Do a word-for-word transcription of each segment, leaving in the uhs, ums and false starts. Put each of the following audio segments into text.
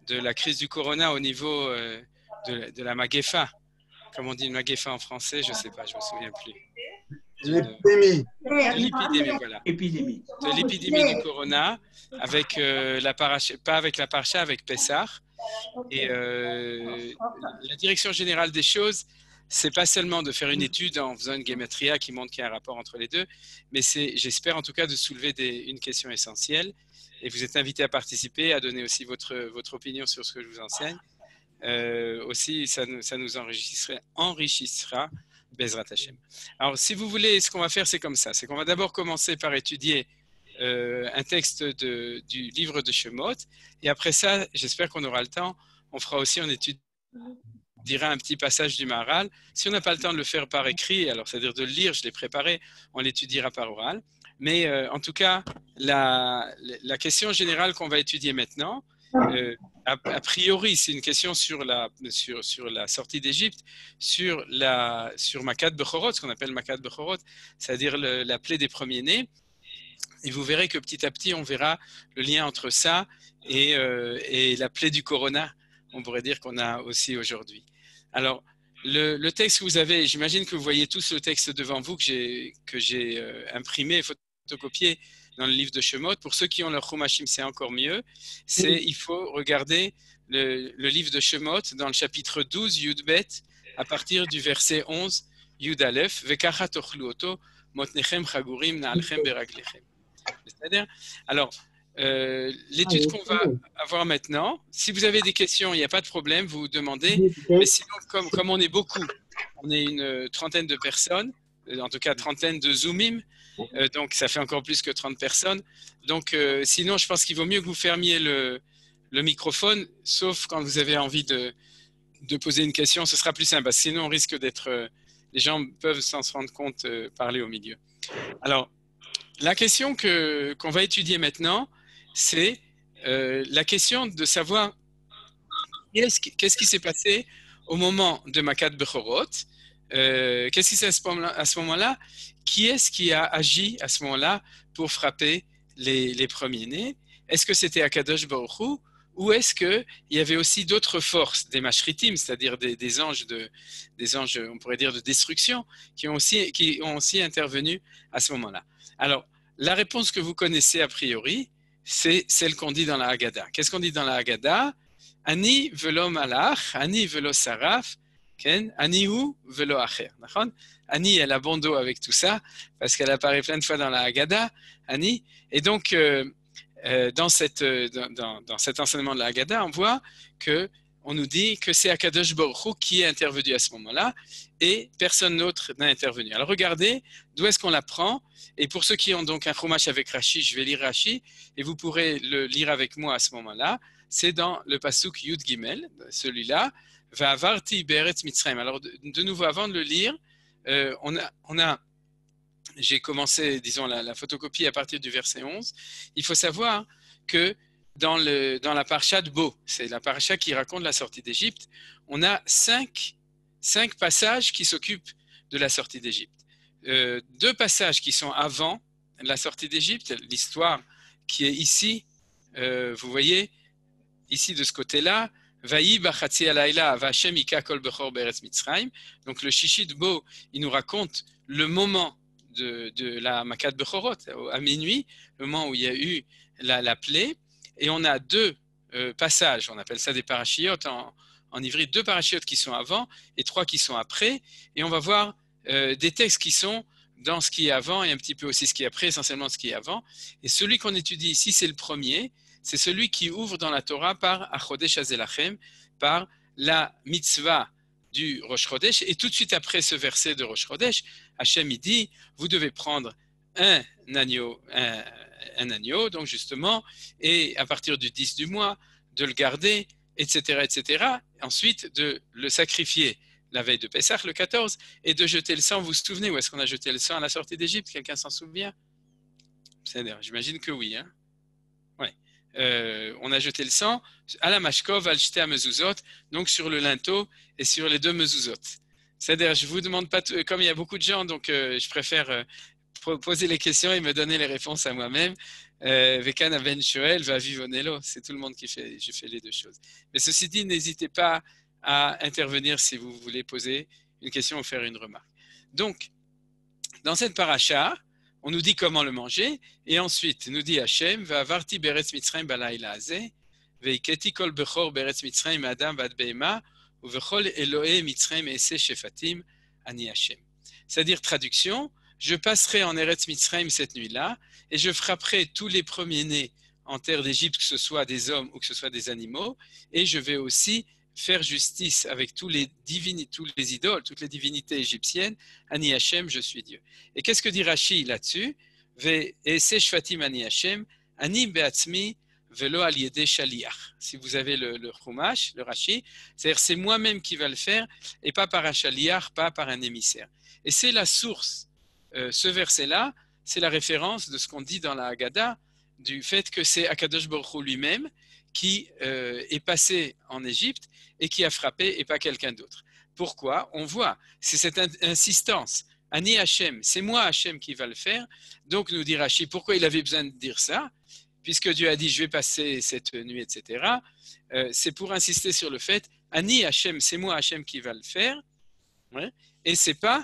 de la crise du corona au niveau euh, de, de la magefa. Comme on dit une magefa en français, je ne sais pas, je ne me souviens plus. L'épidémie. De l'épidémie, voilà. Épidémie. De l'épidémie du corona, avec euh, la paracha, pas avec la parcha, avec Pessah. Et euh, la direction générale des choses, c'est pas seulement de faire une étude en faisant une gématria qui montre qu'il y a un rapport entre les deux, mais c'est, j'espère en tout cas, de soulever des, une question essentielle. Et vous êtes invité à participer, à donner aussi votre, votre opinion sur ce que je vous enseigne. Euh, aussi, ça, ça nous enrichissera, enrichissera Bezrat Hashem. Alors, si vous voulez, ce qu'on va faire, c'est comme ça. C'est qu'on va d'abord commencer par étudier euh, un texte de, du livre de Shemot. Et après ça, j'espère qu'on aura le temps. On fera aussi, on étudiera un petit passage du Maharal. Si on n'a pas le temps de le faire par écrit, alors c'est-à-dire de le lire, je l'ai préparé, on l'étudiera par oral. Mais euh, en tout cas, la, la question générale qu'on va étudier maintenant, euh, a, a priori, c'est une question sur la, sur, sur la sortie d'Égypte, sur, la, sur Makat Bechorot, ce qu'on appelle Makat Bechorot, c'est-à-dire le, la plaie des premiers-nés. Et vous verrez que petit à petit, on verra le lien entre ça et, euh, et la plaie du corona, on pourrait dire qu'on a aussi aujourd'hui. Alors, le, le texte que vous avez, j'imagine que vous voyez tous le texte devant vous que j'ai, que j'ai euh, imprimé, photocopié dans le livre de Shemot. Pour ceux qui ont leur Chumashim, c'est encore mieux. C'est, il faut regarder le, le livre de Shemot dans le chapitre douze, Yud Bet, à partir du verset onze, Yud Aleph, Vekacha tochlu oto, motnechem chagurim na'alchem beraglechem. C'est-à-dire, alors, euh, l'étude qu'on va avoir maintenant, si vous avez des questions, il n'y a pas de problème, vous demandez. Mais sinon, comme, comme on est beaucoup, on est une trentaine de personnes, en tout cas trentaine de Zoomim, euh, donc ça fait encore plus que trente personnes. Donc, euh, sinon, je pense qu'il vaut mieux que vous fermiez le, le microphone, sauf quand vous avez envie de, de poser une question, ce sera plus simple. Parce que sinon, on risque d'être. Euh, les gens peuvent, sans se rendre compte, euh, parler au milieu. Alors, la question que, qu'on va étudier maintenant, c'est euh, la question de savoir qu'est-ce qui, qu'est-ce qui s'est passé au moment de Makat Bechorot. Euh, qu'est-ce qui s'est passé à ce moment-là? Qui est-ce qui a agi à ce moment-là pour frapper les, les premiers-nés? Est-ce que c'était Akadosh Baruch Hu, ou est-ce qu'il y avait aussi d'autres forces, des mashritim, c'est-à-dire des, des anges, de, des anges, on pourrait dire, de destruction, qui ont aussi, qui ont aussi intervenu à ce moment-là? Alors, la réponse que vous connaissez a priori, c'est celle qu'on dit dans la Haggadah. Qu'est-ce qu'on dit dans la Haggadah? Ani velo malach, ani velo saraf, ken, ani hu velo acher. Ani, elle a bon dos avec tout ça, parce qu'elle apparaît plein de fois dans la Haggadah, Ani. Et donc, euh, euh, dans, cette, dans, dans, dans cet enseignement de la Haggadah, on voit que on nous dit que c'est Akadosh Baruch Hu qui est intervenu à ce moment-là et personne d'autre n'a intervenu. Alors regardez d'où est-ce qu'on l'apprend. Et pour ceux qui ont donc un chumash avec Rashi, je vais lire Rashi et vous pourrez le lire avec moi à ce moment-là. C'est dans le pasuk Yud Gimel, celui-là. Va'avarti be'eretz Mitzrayim. Alors de, de nouveau, avant de le lire, euh, on a, on a, j'ai commencé, disons, la, la photocopie à partir du verset onze. Il faut savoir que Dans, le, dans la parasha de Bo, c'est la parasha qui raconte la sortie d'Égypte, on a cinq, cinq passages qui s'occupent de la sortie d'Égypte. Euh, deux passages qui sont avant la sortie d'Égypte, l'histoire qui est ici, euh, vous voyez, ici de ce côté-là, Vayi bachatzi alayla v'Hashem hika kol bechor be'eretz Mitzrayim. Donc le Shishi de Bo, il nous raconte le moment de, de la Makat Bechorot, à minuit, le moment où il y a eu la, la plaie. Et on a deux euh, passages, on appelle ça des parachiotes en, en ivri, deux parachiotes qui sont avant et trois qui sont après. Et on va voir euh, des textes qui sont dans ce qui est avant et un petit peu aussi ce qui est après, essentiellement ce qui est avant. Et celui qu'on étudie ici, c'est le premier. C'est celui qui ouvre dans la Torah par Achodesh Hazelachem, par la mitzvah du Rosh Chodesh. Et tout de suite après ce verset de Rosh Chodesh, Hachem il dit, vous devez prendre un agneau, un, un agneau, donc justement, et à partir du dix du mois, de le garder, et cetera, et cetera. Ensuite, de le sacrifier la veille de Pessah, le quatorze, et de jeter le sang. Vous vous souvenez où est-ce qu'on a jeté le sang à la sortie d'Égypte? Quelqu'un s'en souvient? C'est-à-dire, j'imagine que oui. Hein, ouais. Euh, on a jeté le sang à la mashkov, al shte mezuzot, donc sur le linteau et sur les deux mezuzot. C'est-à-dire, je vous demande pas, t- comme il y a beaucoup de gens, donc euh, je préfère euh, poser les questions et me donner les réponses à moi-même. Vekan Aben Shoel va vivonelo. C'est tout le monde qui fait, je fais les deux choses. Mais ceci dit, n'hésitez pas à intervenir si vous voulez poser une question ou faire une remarque. Donc, dans cette paracha, on nous dit comment le manger, et ensuite, nous dit Hachem, Va'avarti beretz Mitzrayim balayla hazeh, ve'iketi kol bechor beretz Mitzrayim adam vad behema, uvechol Elohe Mitzrayim ese shefatim ani Hachem. C'est-à-dire, traduction, je passerai en Eretz Mitzrayim cette nuit-là, et je frapperai tous les premiers-nés en terre d'Égypte, que ce soit des hommes ou que ce soit des animaux, et je vais aussi faire justice avec tous les, divini, tous les idoles, toutes les divinités égyptiennes. Ani Hachem, je suis Dieu. Et qu'est-ce que dit Rashi là-dessus? Ve'ese shvatim ani Hachem, ani be'atzmi velo al yedei shaliach. Si vous avez le, le chumash, le Rashi, c'est-à-dire c'est moi-même qui va le faire, et pas par un shaliach, pas par un émissaire. Et c'est la source. Euh, ce verset-là, c'est la référence de ce qu'on dit dans la Haggadah, du fait que c'est Akadosh Baruch Hu lui-même qui euh, est passé en Égypte et qui a frappé et pas quelqu'un d'autre. Pourquoi? On voit, c'est cette insistance. Ani Hachem, c'est moi Hachem qui va le faire. Donc nous dit Rashi, pourquoi il avait besoin de dire ça? Puisque Dieu a dit je vais passer cette nuit, et cetera. Euh, c'est pour insister sur le fait, Ani Hachem, c'est moi Hachem qui va le faire. Ouais. Et c'est pas,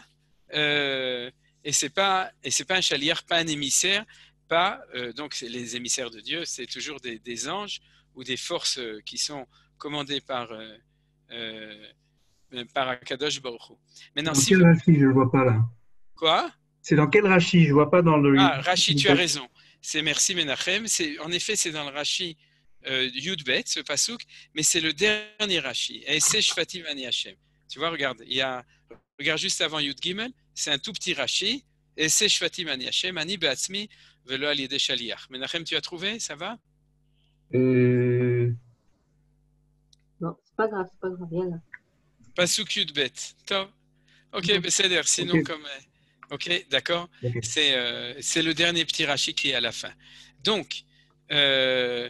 euh, et c'est pas, et c'est pas un chaliar, pas un émissaire, pas euh, donc les émissaires de Dieu, c'est toujours des, des anges ou des forces qui sont commandées par euh, euh, par Akadosh Baruch Hu. Maintenant, dans si quel vous... Rashi, je ne le vois pas là. Quoi? C'est dans quel Rashi? Je ne vois pas dans le. Ah, Rashi, tu as raison. C'est merci Menachem. C'est en effet, c'est dans le Rashi euh, Yudbet, ce pasuk, mais c'est le dernier Rashi. Et c'est Shvatim Ani Hachem. Tu vois, regarde, il y a, regarde juste avant Yud Gimel, c'est un tout petit Rashi. Et c'est Shvatim Ani Hachem, Ani Be'atzmi velo al yedei shaliach. Menachem, tu as trouvé? Ça va? Euh... Non, c'est pas grave, c'est pas grave, viens là. Pasuk Yudbet. Top. Ok, mm-hmm. C'est-à-dire, sinon, okay. comme. Ok, d'accord. Okay. C'est, euh, c'est le dernier petit Rashi qui est à la fin. Donc, euh,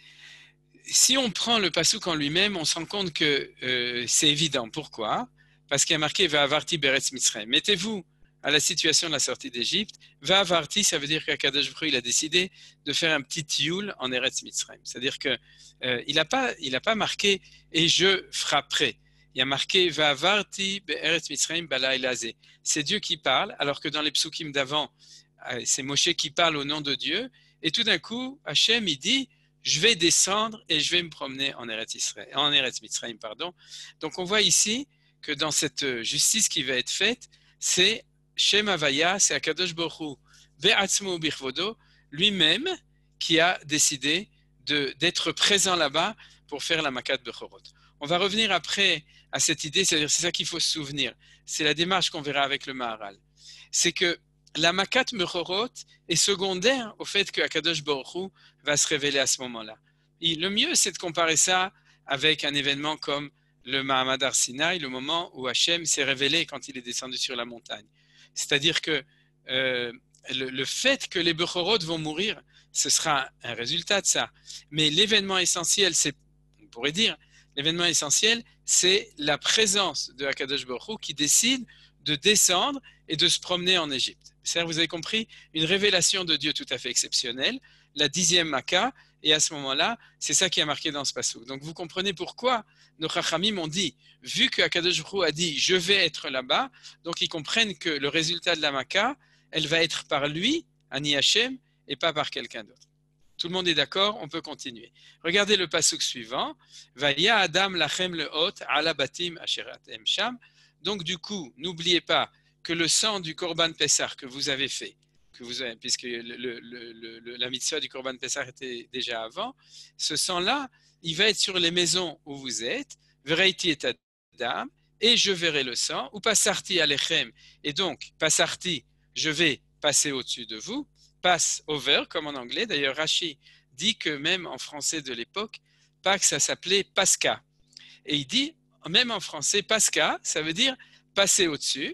si on prend le pasuk en lui-même, on se rend compte que euh, c'est évident. Pourquoi? Parce qu'il y a marqué Va'avarti beretz Mitzrayim. Mettez-vous à la situation de la sortie d'Égypte. Va'avarti, ça veut dire qu'Akadosh Baruch Hu, il a décidé de faire un petit tioul en Eretz Mitzrayim. C'est-à-dire que euh, il n'a pas, il a pas marqué et je frapperai. Il y a marqué Va'avarti be'eretz Mitzrayim balayla hazeh. C'est Dieu qui parle, alors que dans les psukim d'avant, c'est Moshe qui parle au nom de Dieu. Et tout d'un coup, Hachem, il dit, je vais descendre et je vais me promener en Eretz Israël, en Eretz Mitzrayim, pardon. Donc on voit ici que dans cette justice qui va être faite, c'est Shem Havaya, c'est Akadosh Baruch Hu, Be'atzmo Bichvodo, lui-même qui a décidé de, d'être présent là-bas pour faire la Makat Bechorot. On va revenir après à cette idée, c'est-à-dire c'est ça qu'il faut se souvenir. C'est la démarche qu'on verra avec le Maharal. C'est que la Makat Bechorot est secondaire au fait que Akadosh Baruch Hu va se révéler à ce moment-là. Et le mieux, c'est de comparer ça avec un événement comme le Mahamad Har Sinaï, le moment où Hachem s'est révélé quand il est descendu sur la montagne. C'est-à-dire que euh, le, le fait que les Bechorot vont mourir, ce sera un résultat de ça. Mais l'événement essentiel, c'est, on pourrait dire, l'événement essentiel, c'est la présence de Akadosh Baruch Hu qui décide de descendre et de se promener en Égypte. C'est-à-dire, vous avez compris, une révélation de Dieu tout à fait exceptionnelle, la dixième Makkah, et à ce moment-là, c'est ça qui est marqué dans ce passouk. Donc vous comprenez pourquoi nos Chachamim ont dit, vu que Akadosh Baruch Hu a dit, je vais être là-bas, donc ils comprennent que le résultat de la Makkah, elle va être par lui, Ani Hachem, et pas par quelqu'un d'autre. Tout le monde est d'accord, on peut continuer. Regardez le passouk suivant. Vaya Adam lachem lehot ala batim asherat em sham. Donc du coup, n'oubliez pas que le sang du Korban Pessah que vous avez fait, que vous avez, puisque le, le, le, le, la mitzvah du Korban Pessah était déjà avant, ce sang-là, il va être sur les maisons où vous êtes, vereiti et Adam, et je verrai le sang, ou passarti alechem, et donc passarti, je vais passer au-dessus de vous, passe over, comme en anglais. D'ailleurs, Rashi dit que même en français de l'époque, Pâques, ça s'appelait Pascha. Et il dit, même en français, Pascha, ça veut dire passer au-dessus.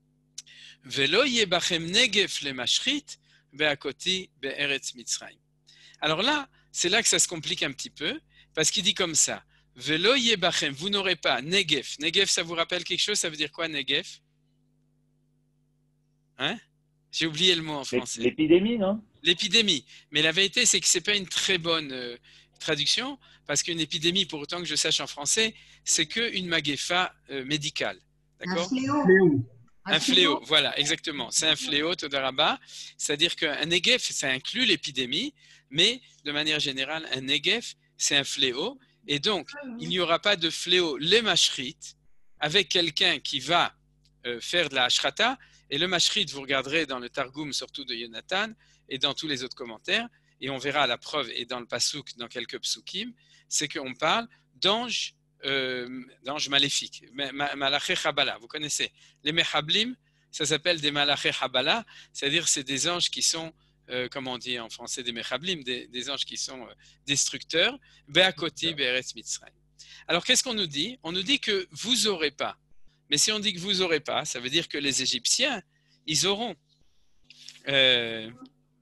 Velo yebachem negef le mashrit be'akoti be'eretz Mitzrayim. Alors là, c'est là que ça se complique un petit peu, parce qu'il dit comme ça. Velo yebachem, vous n'aurez pas negef. Negef, ça vous rappelle quelque chose? Ça veut dire quoi, negef? Hein? J'ai oublié le mot en français. L'épidémie, non? L'épidémie. Mais la vérité, c'est que ce n'est pas une très bonne euh, traduction, parce qu'une épidémie, pour autant que je sache en français, c'est qu'une maguefa euh, médicale. D'accord? Un fléau. Fléau. Un fléau, voilà, exactement. C'est un fléau, Todaraba. C'est-à-dire qu'un Negev, ça inclut l'épidémie, mais de manière générale, un Negev, c'est un fléau. Et donc, il n'y aura pas de fléau, les mashrit, avec quelqu'un qui va euh, faire de la ashrata. Et le mashrit, vous regarderez dans le Targum, surtout de Yonatan, et dans tous les autres commentaires, et on verra la preuve, et dans le Pasuk, dans quelques psukim, c'est qu'on parle d'anges euh, d'anges maléfiques, Malaché Chabala, vous connaissez. Les Mehablim, ça s'appelle des Malaché Chabala, c'est-à-dire c'est des anges qui sont, euh, comment on dit en français, des Mehablim, des, des anges qui sont euh, destructeurs, Be'akoti, Be'eretz Mitzrayim. Alors qu'est-ce qu'on nous dit? On nous dit que vous n'aurez pas. Mais si on dit que vous n'aurez pas, ça veut dire que les Égyptiens, ils auront. Euh,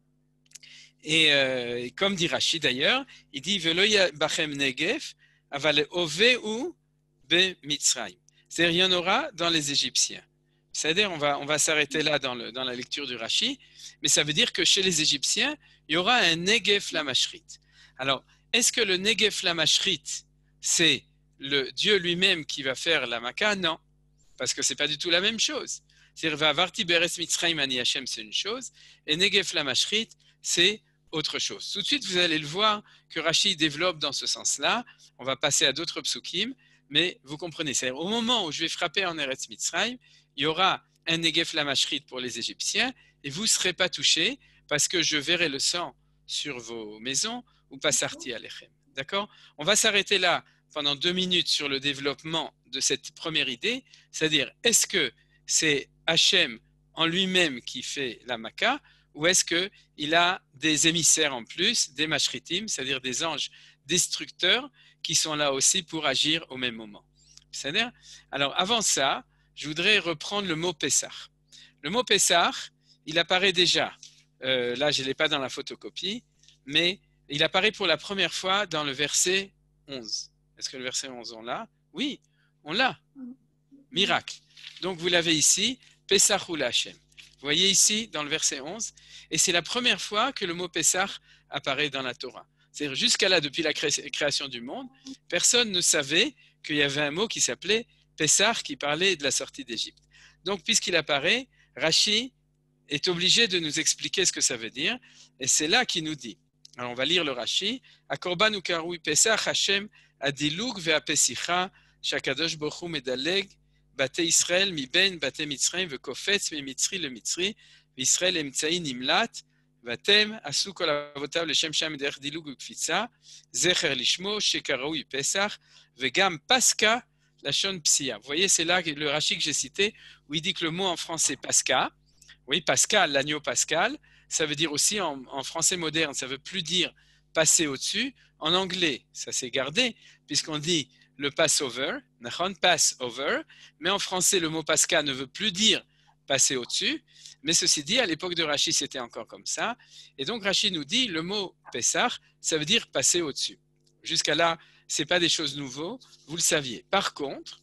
et, euh, et comme dit Rashi d'ailleurs, il dit Veloya bachem negev, aval oveu be Mitzrayim. C'est-à-dire, il y en aura dans les Égyptiens. C'est-à-dire, on va, on va s'arrêter là dans, le, dans la lecture du Rashi, mais ça veut dire que chez les Égyptiens, il y aura un negev lamashrit. Alors, est-ce que le negev lamashrit, c'est le Dieu lui-même qui va faire la Makkah? Non. Parce que ce n'est pas du tout la même chose. C'est-à-dire, Vavarti Beres Mitzrayim Ani Hashem, c'est une chose, et Negev Lamashrit, c'est autre chose. Tout de suite, vous allez le voir que Rashi développe dans ce sens-là. On va passer à d'autres psukim, mais vous comprenez. C'est-à-dire, au moment où je vais frapper en Eretz Mitzrayim, il y aura un Negev Lamashrit pour les Égyptiens, et vous ne serez pas touchés, parce que je verrai le sang sur vos maisons, ou Pasarti Alechem. D'accord? On va s'arrêter là pendant deux minutes sur le développement de cette première idée, c'est-à-dire, est-ce que c'est Hachem en lui-même qui fait la Makkah, ou est-ce qu'il a des émissaires en plus, des mashritim, c'est-à-dire des anges destructeurs qui sont là aussi pour agir au même moment. C'est-à-dire, alors avant ça, je voudrais reprendre le mot Pessah. Le mot Pessah, il apparaît déjà, euh, là je ne l'ai pas dans la photocopie, mais il apparaît pour la première fois dans le verset onze. Est-ce que le verset onze, on l'a? Oui, on l'a. Miracle. Donc, vous l'avez ici, Pessah ou Hashem. Vous voyez ici, dans le verset onze, et c'est la première fois que le mot Pessah apparaît dans la Torah. C'est-à-dire, jusqu'à là, depuis la cré- création du monde, personne ne savait qu'il y avait un mot qui s'appelait Pessah, qui parlait de la sortie d'Égypte. Donc, puisqu'il apparaît, Rashi est obligé de nous expliquer ce que ça veut dire, et c'est là qu'il nous dit. Alors, on va lire le Rashi. Akorban ou karoui Pessah Hashem adilug ve'apesicha shakadosh baruch hu medaleg bate Israël mi ben bate Mitzrayim ve'kofetz mi Mitzri le Mitzri ve'Israël emtza'i nimlat vatem asu kol avotav leshem sham derech dilug u'kfitza zecher lishmo shekaroui Pessah ve'gam paska lashon psia. Vous voyez, c'est là le Rashi que j'ai cité où il dit que le mot en français Pascha, oui, Pascal, l'agneau pascal, ça veut dire aussi en, en français moderne, ça ne veut plus dire passer au-dessus. En anglais, ça s'est gardé, puisqu'on dit le Passover, Passover, mais en français, le mot Pascha ne veut plus dire passer au-dessus. Mais ceci dit, à l'époque de Rashi, c'était encore comme ça. Et donc, Rashi nous dit le mot Pessah, ça veut dire passer au-dessus. Jusqu'à là, ce n'est pas des choses nouvelles, vous le saviez. Par contre,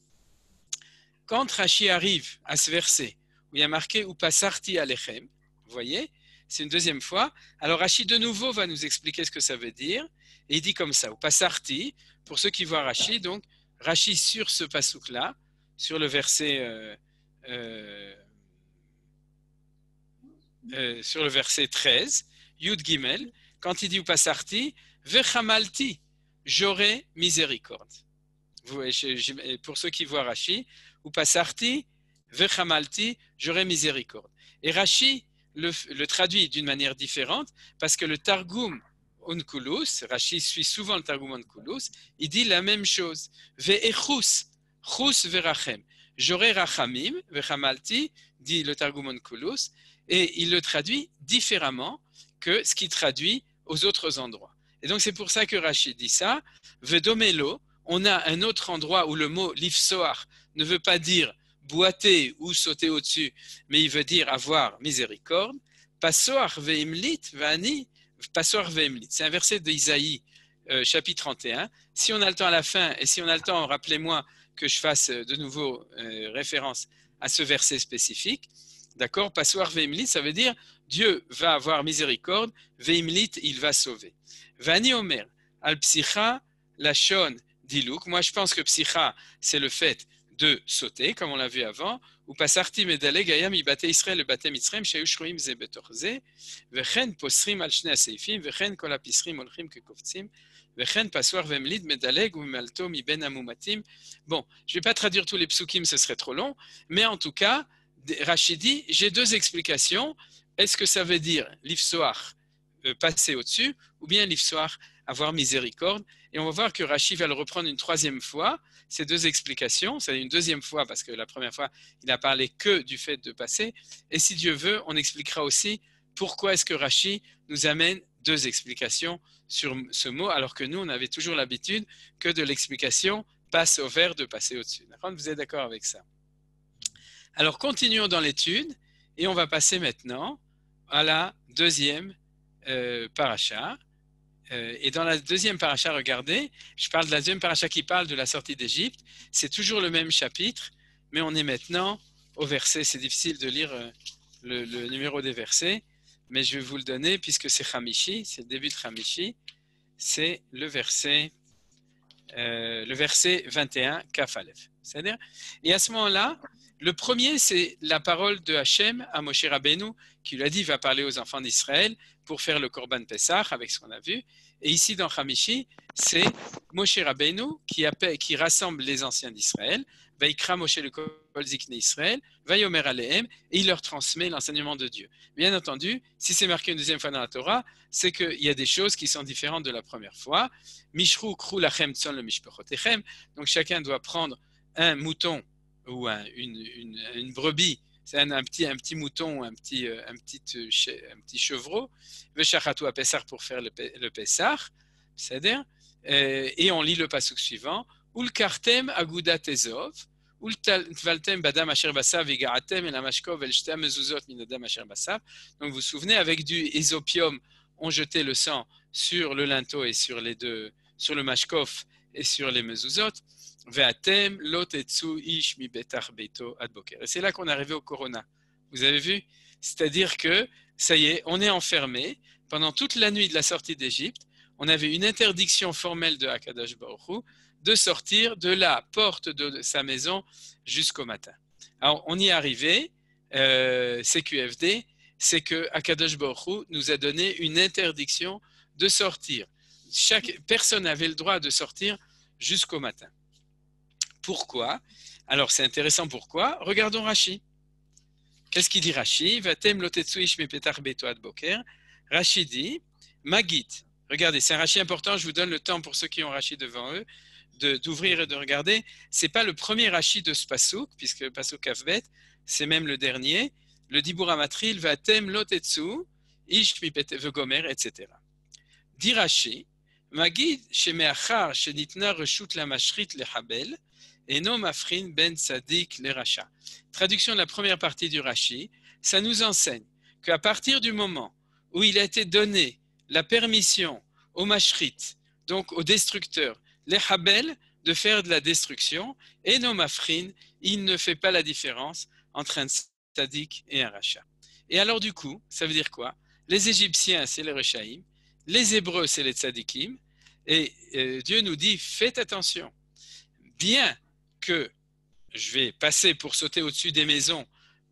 quand Rashi arrive à ce verset où il y a marqué « Upasarti alechem », vous voyez, c'est une deuxième fois. Alors Rashi de nouveau va nous expliquer ce que ça veut dire. Et il dit comme ça, Upasarti, pour ceux qui voient Rashi, donc Rashi sur ce pasouk-là, sur le verset euh, euh, euh, sur le verset treize, Yud Gimel, quand il dit Upasarti, Vechamalti, j'aurai miséricorde. Vous, pour ceux qui voient Rashi, Upasarti, Vechamalti, j'aurai miséricorde. Et Rashi le, le traduit d'une manière différente parce que le Targum Onkelos, Rashi suit souvent le Targum Onkelos, il dit la même chose. Ve'echus, chus verachem. J'aurai rachamim, vechamalti, dit le Targum Onkelos, et il le traduit différemment que ce qu'il traduit aux autres endroits. Et donc c'est pour ça que Rashi dit ça. Vedomelo, on a un autre endroit où le mot lifsoar ne veut pas dire boiter ou sauter au-dessus, mais il veut dire avoir miséricorde. Passoar ve'imlit vani, passoar ve'imlit. C'est un verset d'Isaïe, euh, chapitre trente et un. Si on a le temps à la fin, et si on a le temps, rappelez-moi que je fasse de nouveau euh, référence à ce verset spécifique. D'accord? Passoir veimlit, ça veut dire Dieu va avoir miséricorde, veimlit, il va sauver. Vani omer, al psicha, lachon, dilouk. Moi, je pense que psicha, c'est le fait de sauter, comme on l'a vu avant. Ou pasarti medaleg ayam ibate Israël le bate mitzrayim shayu shroim ze betor ze, vechen posrim al shnei aseifim, vechen kol apisrim olchim kekovtzim, vechen passoir veimlit medaleg ou malto mi ben amumatim. Bon, je ne vais pas traduire tous les psukim, ce serait trop long, mais en tout cas, Rashi dit, j'ai deux explications. Est-ce que ça veut dire l'ifsoar, euh, passer au-dessus, ou bien l'ifsoar, avoir miséricorde? Et on va voir que Rashi va le reprendre une troisième fois, ces deux explications. C'est une deuxième fois, parce que la première fois, il n'a parlé que du fait de passer. Et si Dieu veut, on expliquera aussi pourquoi est-ce que Rashi nous amène deux explications sur ce mot, alors que nous, on avait toujours l'habitude que de l'explication passe au vert de passer au-dessus. Vous êtes d'accord avec ça? Alors, continuons dans l'étude et on va passer maintenant à la deuxième euh, paracha. Euh, et dans la deuxième paracha, regardez, je parle de la deuxième paracha qui parle de la sortie d'Égypte. C'est toujours le même chapitre, mais on est maintenant au verset. C'est difficile de lire euh, le, le numéro des versets, mais je vais vous le donner puisque c'est Hamishi, c'est le début de Hamishi. C'est le verset, euh, le verset vingt et un, Kaf Aleph. C'est-à-dire, et à ce moment-là, le premier, c'est la parole de Hachem à Moshe Rabbeinu, qui lui a dit, va parler aux enfants d'Israël pour faire le Korban Pessah, avec ce qu'on a vu. Et ici, dans Hamishi, c'est Moshe Rabbeinu qui, appelle, qui rassemble les anciens d'Israël, Vaikra Moshe le Kol Ziknei Israël, Vayomer Alehem, et il leur transmet l'enseignement de Dieu. Bien entendu, si c'est marqué une deuxième fois dans la Torah, c'est qu'il y a des choses qui sont différentes de la première fois. Mishru Kru Lachem Tzon le Mishpachotechem, donc chacun doit prendre un mouton ou un, une, une, une brebis, c'est un, un, petit, un petit mouton, un petit, un petit, un petit chevreau, Veshachatou à Pessah pour faire le, le Pessah, c'est-à-dire, et on lit le pasuk suivant, Ul kartem agudat ezov, Ul tvaltem badam asher basav vigaratem el amashkov el shte mezuzot minadam asher basav. Donc vous vous souvenez, avec du ésopium, on jetait le sang sur le linteau et sur les deux, sur le mashkov et sur les mezuzot. Et c'est là qu'on est arrivé au Corona. Vous avez vu? C'est-à-dire que, ça y est, on est enfermé. Pendant toute la nuit de la sortie d'Égypte, on avait une interdiction formelle de Akadosh Baruch Hu de sortir de la porte de sa maison jusqu'au matin. Alors, on y est arrivé, euh, C Q F D, c'est que Akadosh Baruch Hu nous a donné une interdiction de sortir. Chaque personne avait le droit de sortir jusqu'au matin. Pourquoi? Alors c'est intéressant pourquoi. Regardons Rashi. Qu'est-ce qu'il dit Rashi? Vatem lotetsuish mepetar beto ad boker. Rashi dit Magit. Regardez, c'est un Rashi important. Je vous donne le temps pour ceux qui ont Rashi devant eux de, d'ouvrir et de regarder. C'est pas le premier Rashi de ce pasouk, puisque le pasouk Kafbet, c'est même le dernier. Le Dibur Amatril Vatem lotetsu ish mipet vegomer, et cetera. Dit Rashi Magid shemeachar shenitna reshut la mashrit lehabel. Et non mafrin ben sadik le racha. Traduction de la première partie du Rashi, ça nous enseigne qu'à partir du moment où il a été donné la permission au mashrit, donc au destructeur, les habel, de faire de la destruction, et non mafrin, il ne fait pas la différence entre un sadik et un racha. Et alors du coup, ça veut dire quoi? Les Égyptiens, c'est les Rechaïm, les Hébreux, c'est les tzadikim, et euh, Dieu nous dit, faites attention, bien que je vais passer pour sauter au-dessus des maisons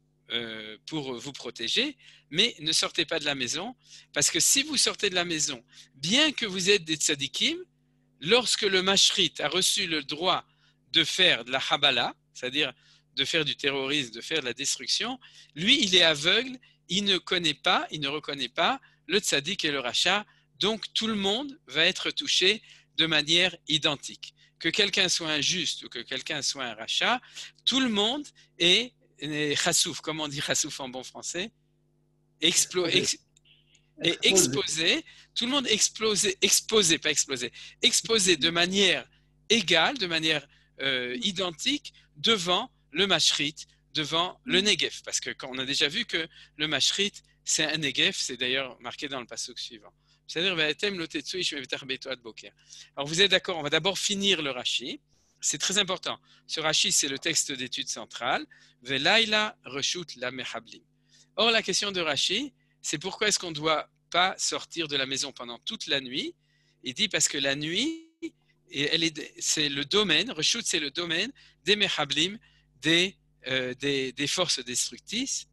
euh, pour vous protéger, mais ne sortez pas de la maison, parce que si vous sortez de la maison, bien que vous êtes des tzadikim, lorsque le mashrit a reçu le droit de faire de la habala, c'est-à-dire de faire du terrorisme, de faire de la destruction, lui, il est aveugle, il ne connaît pas, il ne reconnaît pas le tzadik et le racha, donc tout le monde va être touché de manière identique. Que quelqu'un soit injuste ou que quelqu'un soit un rachat, tout le monde est, est chassouf, comme on dit chassouf en bon français, explo, ex, est exposé, tout le monde explosé, exposé, pas explosé, exposé de manière égale, de manière euh, identique devant le mashrit, devant le negev, parce que quand on a déjà vu que le mashrit c'est un negev, c'est d'ailleurs marqué dans le pasuk suivant. C'est-à-dire, alors vous êtes d'accord, on va d'abord finir le Rashi. C'est très important. Ce Rashi, c'est le texte d'étude centrale. Velaila reshut la mehablim. Or, la question de Rashi, c'est pourquoi est-ce qu'on ne doit pas sortir de la maison pendant toute la nuit? Il dit parce que la nuit, elle est, c'est le domaine, Reshut, c'est le domaine des Mehablim, des, euh, des, des forces destructrices,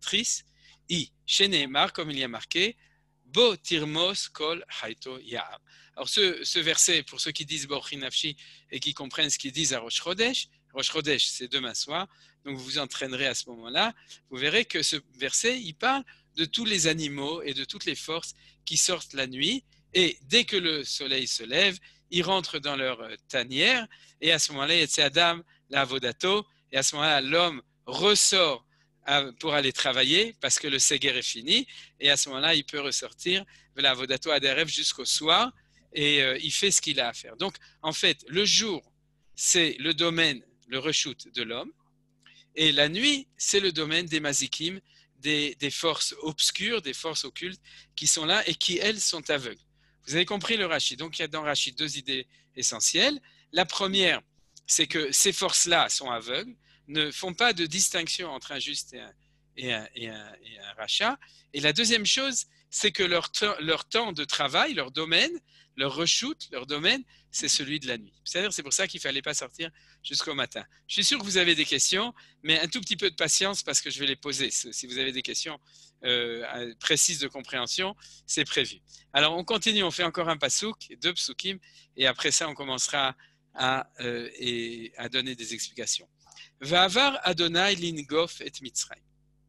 I, Sheneemar, comme il y a marqué, Bo tirmos kol haito ya'am. Alors, ce, ce verset, pour ceux qui disent Borchi Nafshi et qui comprennent ce qu'ils disent à Rosh Chodesh, Rosh Chodesh, c'est demain soir, donc vous vous entraînerez à ce moment-là, vous verrez que ce verset, il parle de tous les animaux et de toutes les forces qui sortent la nuit, et dès que le soleil se lève, ils rentrent dans leur tanière, et à ce moment-là, il y a Adam, la Avodato, et à ce moment-là, l'homme ressort pour aller travailler parce que le Séguer est fini, et à ce moment-là, il peut ressortir de la Avodato Aderev jusqu'au soir, et euh, il fait ce qu'il a à faire. Donc, en fait, le jour, c'est le domaine, le reshoot de l'homme, et la nuit, c'est le domaine des mazikim, des, des forces obscures, des forces occultes qui sont là et qui, elles, sont aveugles. Vous avez compris le Rashi. Donc, il y a dans Rashi deux idées essentielles. La première, c'est que ces forces-là sont aveugles, ne font pas de distinction entre un juste et un, et un, et un, et un rachat. Et la deuxième chose, c'est que leur, leur temps de travail, leur domaine, leur reshoot, leur domaine, c'est celui de la nuit. C'est-à-dire, c'est pour ça qu'il ne fallait pas sortir jusqu'au matin. Je suis sûr que vous avez des questions, mais un tout petit peu de patience parce que je vais les poser. Si vous avez des questions euh, précises de compréhension, c'est prévu. Alors, on continue, on fait encore un pasouk, deux psukim, et après ça, on commencera à, euh, et, à donner des explications. Va'avar Adonai lingof et Mitzrayim.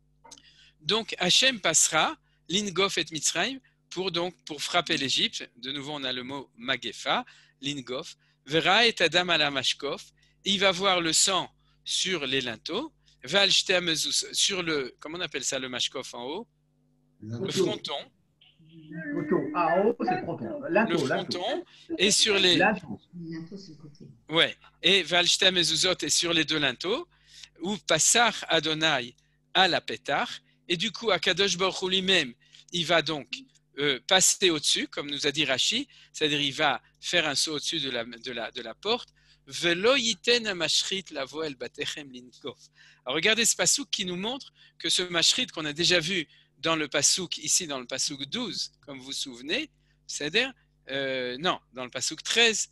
Donc, Hachem passera lingof et Mitzrayim pour, donc, pour frapper l'Égypte. De nouveau, on a le mot magefa, lingof. Vera et Adam ala mashkof. Il va voir le sang sur les linteaux. Val sur le, comment on appelle ça, le mashkof en haut? Le fronton. Ah, en haut, c'est le fronton. Le fronton. Et sur les. Ouais. Et Val mezuzot est sur les deux linteaux. Ou Passar Adonai à la pétard. Et du coup, Akadosh Baruch Hu lui-même, il va donc euh, passer au-dessus, comme nous a dit Rashi, c'est-à-dire il va faire un saut au-dessus de la, de la, de la porte. Velo yiten amashrit lavo el batechem linkof. Alors regardez ce pasouk qui nous montre que ce mashrit qu'on a déjà vu dans le pasouk, ici dans le pasouk douze, comme vous vous souvenez, c'est-à-dire, euh, non, dans le pasouk treize,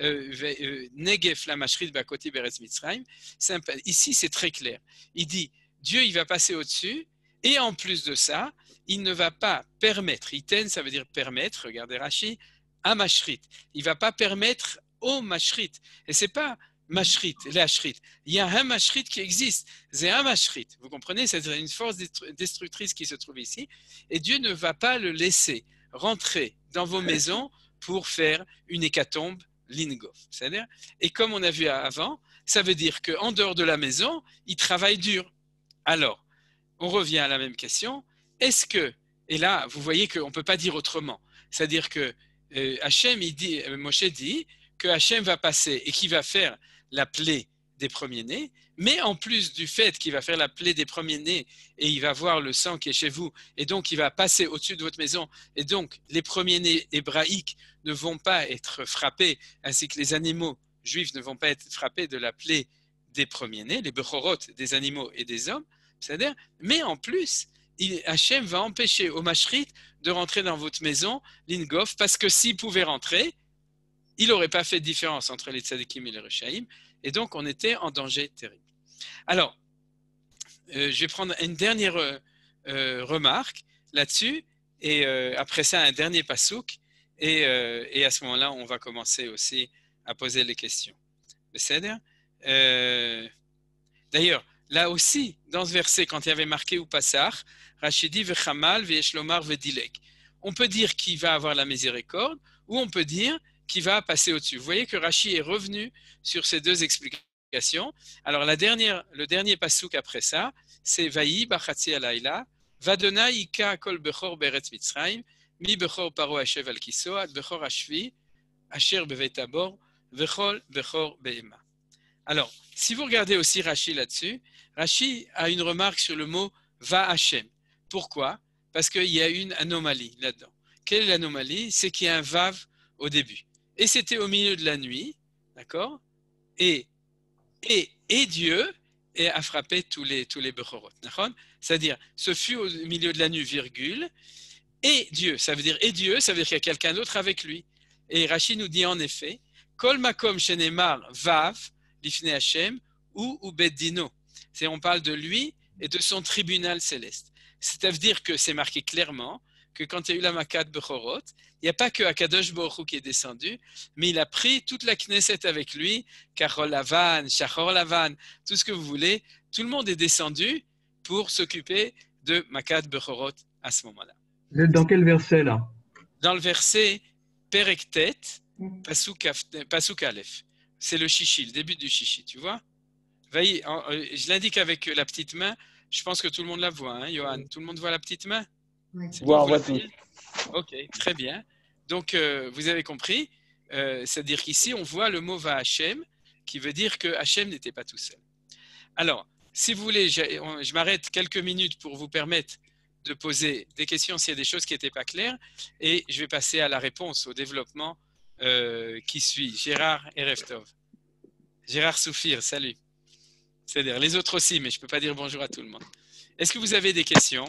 Negef la mashrit bakoti beretz Mitzrayim, ici c'est très clair. Il dit, Dieu il va passer au-dessus, et en plus de ça, il ne va pas permettre, iten ça veut dire permettre, regardez Rashi, à mashrit, il ne va pas permettre au mashrit, et c'est pas mashrit, l'ashrit, il y a un mashrit qui existe, c'est un mashrit, vous comprenez, c'est une force destructrice qui se trouve ici, et Dieu ne va pas le laisser rentrer dans vos maisons pour faire une hécatombe lingof, c'est-à-dire, et comme on a vu avant, ça veut dire qu'en dehors de la maison, il travaille dur. Alors, on revient à la même question, est-ce que, et là, vous voyez qu'on ne peut pas dire autrement, c'est-à-dire que euh, Hachem, il dit, euh, Moshe dit que Hachem va passer et qu'il va faire la plaie des premiers-nés, mais en plus du fait qu'il va faire la plaie des premiers-nés et il va voir le sang qui est chez vous, et donc il va passer au-dessus de votre maison, et donc les premiers-nés hébraïques ne vont pas être frappés, ainsi que les animaux juifs ne vont pas être frappés de la plaie des premiers-nés, les bechorot des animaux et des hommes, c'est-à-dire, mais en plus, il, Hachem va empêcher au mashrit de rentrer dans votre maison, l'ingof, parce que s'il pouvait rentrer, il n'aurait pas fait de différence entre les tzadikim et les rechaïm, et donc on était en danger terrible. Alors, euh, je vais prendre une dernière euh, euh, remarque là-dessus, et euh, après ça, un dernier pasouk, et, euh, et à ce moment-là, on va commencer aussi à poser les questions. C'est-à-dire, euh, d'ailleurs, là aussi, dans ce verset, quand il y avait marqué ou passar, Rachidi vechamal ve'eshlomar ve'dilek. On peut dire qu'il va avoir la miséricorde, ou on peut dire qu'il va passer au-dessus. Vous voyez que Rashi est revenu sur ces deux explications. Alors, la dernière, le dernier pasouk après ça, c'est Vayi bachatzi alayla, vadona ika kol bechor beretz Mitzrayim, mi bechor paro hashev al kiso, ad bechor hashvi, asher bevet abor, vechol bechor be'ema. Alors, si vous regardez aussi Rashi là-dessus, Rashi a une remarque sur le mot va Hachem. Pourquoi? Parce qu'il y a une anomalie là-dedans. Quelle est l'anomalie? C'est qu'il y a un vav au début. Et c'était au milieu de la nuit, d'accord? Et, et, et Dieu et a frappé tous les, tous les Bechorot. C'est-à-dire, ce fut au milieu de la nuit, virgule, et Dieu. Ça veut dire, et Dieu, ça veut dire qu'il y a quelqu'un d'autre avec lui. Et Rashi nous dit en effet, Kol makom shenemar vav, lifnei Hashem, ou ou beddino. C'est, on parle de lui et de son tribunal céleste. C'est-à-dire que c'est marqué clairement que quand il y a eu la Makat Bechorot, il n'y a pas que Akadosh Baruch Hu qui est descendu, mais il a pris toute la Knesset avec lui, Karol Lavan, Shachor Lavan, tout ce que vous voulez. Tout le monde est descendu pour s'occuper de Makat Bechorot à ce moment-là. Vous êtes dans quel verset là? Dans le verset Perek Tet, Pasuk Aleph. C'est le Shishi, le début du Shishi, tu vois? Veille, je l'indique avec la petite main. Je pense que tout le monde la voit, hein, Johan. Tout le monde voit la petite main? Oui. C'est Bon, bon, on vous voit la tout. voyez? Ok, très bien. Donc, euh, vous avez compris. Euh, c'est-à-dire qu'ici, on voit le mot va Hachem, qui veut dire que Hachem n'était pas tout seul. Alors, si vous voulez, je, je m'arrête quelques minutes pour vous permettre de poser des questions s'il y a des choses qui n'étaient pas claires, et je vais passer à la réponse, au développement euh, qui suit. Gérard Erev Tov. Gérard Soufir, salut. C'est-à-dire les autres aussi, mais je ne peux pas dire bonjour à tout le monde. Est-ce que vous avez des questions?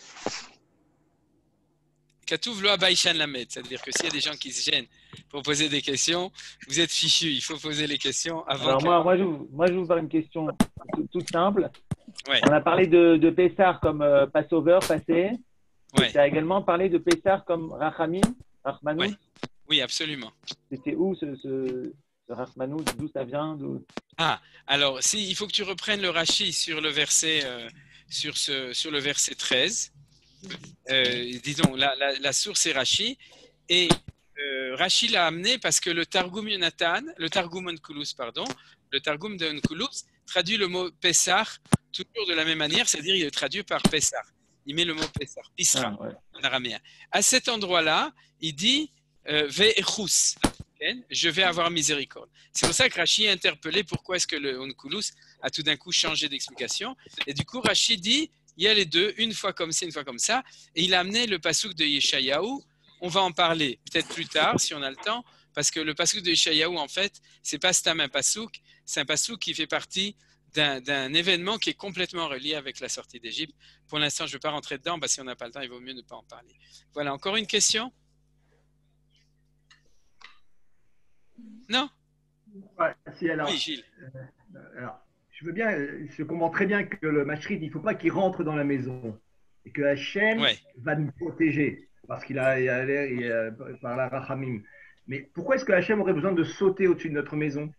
Katouv lo abaïchan lamed, c'est-à-dire que s'il y a des gens qui se gênent pour poser des questions, vous êtes fichus. Il faut poser les questions avant. Alors que... moi, moi, je, moi, je vais vous faire une question toute, toute simple. Ouais. On a parlé de, de Pessar comme euh, Passover, passé. Ouais. Tu as également parlé de Pessar comme Rachamim, Rachmanou. Ouais. Oui, absolument. C'était où ce, ce, ce Rachmanou? D'où ça vient? D'où... Ah, alors, si, il faut que tu reprennes le Rashi sur le verset, euh, sur ce, sur le verset treize. Euh, disons, la, la, la source est Rashi. Et euh, Rashi l'a amené parce que le Targum Yonatan, le Targum Onkelos, pardon, le Targum de Onkelos traduit le mot Pessar toujours de la même manière, c'est-à-dire il est traduit par Pessar. Il met le mot Pessar, Pisra, ah, ouais. en araméen. À cet endroit-là, il dit euh, Ve'echus. Je vais avoir miséricorde. C'est pour ça que Rashi est interpellé pourquoi est-ce que le Onkelos a tout d'un coup changé d'explication. Et du coup, Rashi dit, il y a les deux, une fois comme ça, une fois comme ça. Et il a amené le pasuk de Yeshayahu. On va en parler peut-être plus tard, si on a le temps, parce que le pasuk de Yeshayahu, en fait, c'est pas stam un pasuk, c'est un pasuk qui fait partie d'un, d'un événement qui est complètement relié avec la sortie d'Égypte. Pour l'instant, je ne vais pas rentrer dedans, parce que si on n'a pas le temps, il vaut mieux ne pas en parler. Voilà, encore une question? Non? Ouais, si, alors, Oui, Gilles. euh, alors, je veux bien, je comprends très bien que le Mashrit, il ne faut pas qu'il rentre dans la maison et que Hachem Ouais. va nous protéger parce qu'il a, il a l'air il a- par la Rachamim. Mais pourquoi est-ce que Hachem aurait besoin de sauter au-dessus de notre maison?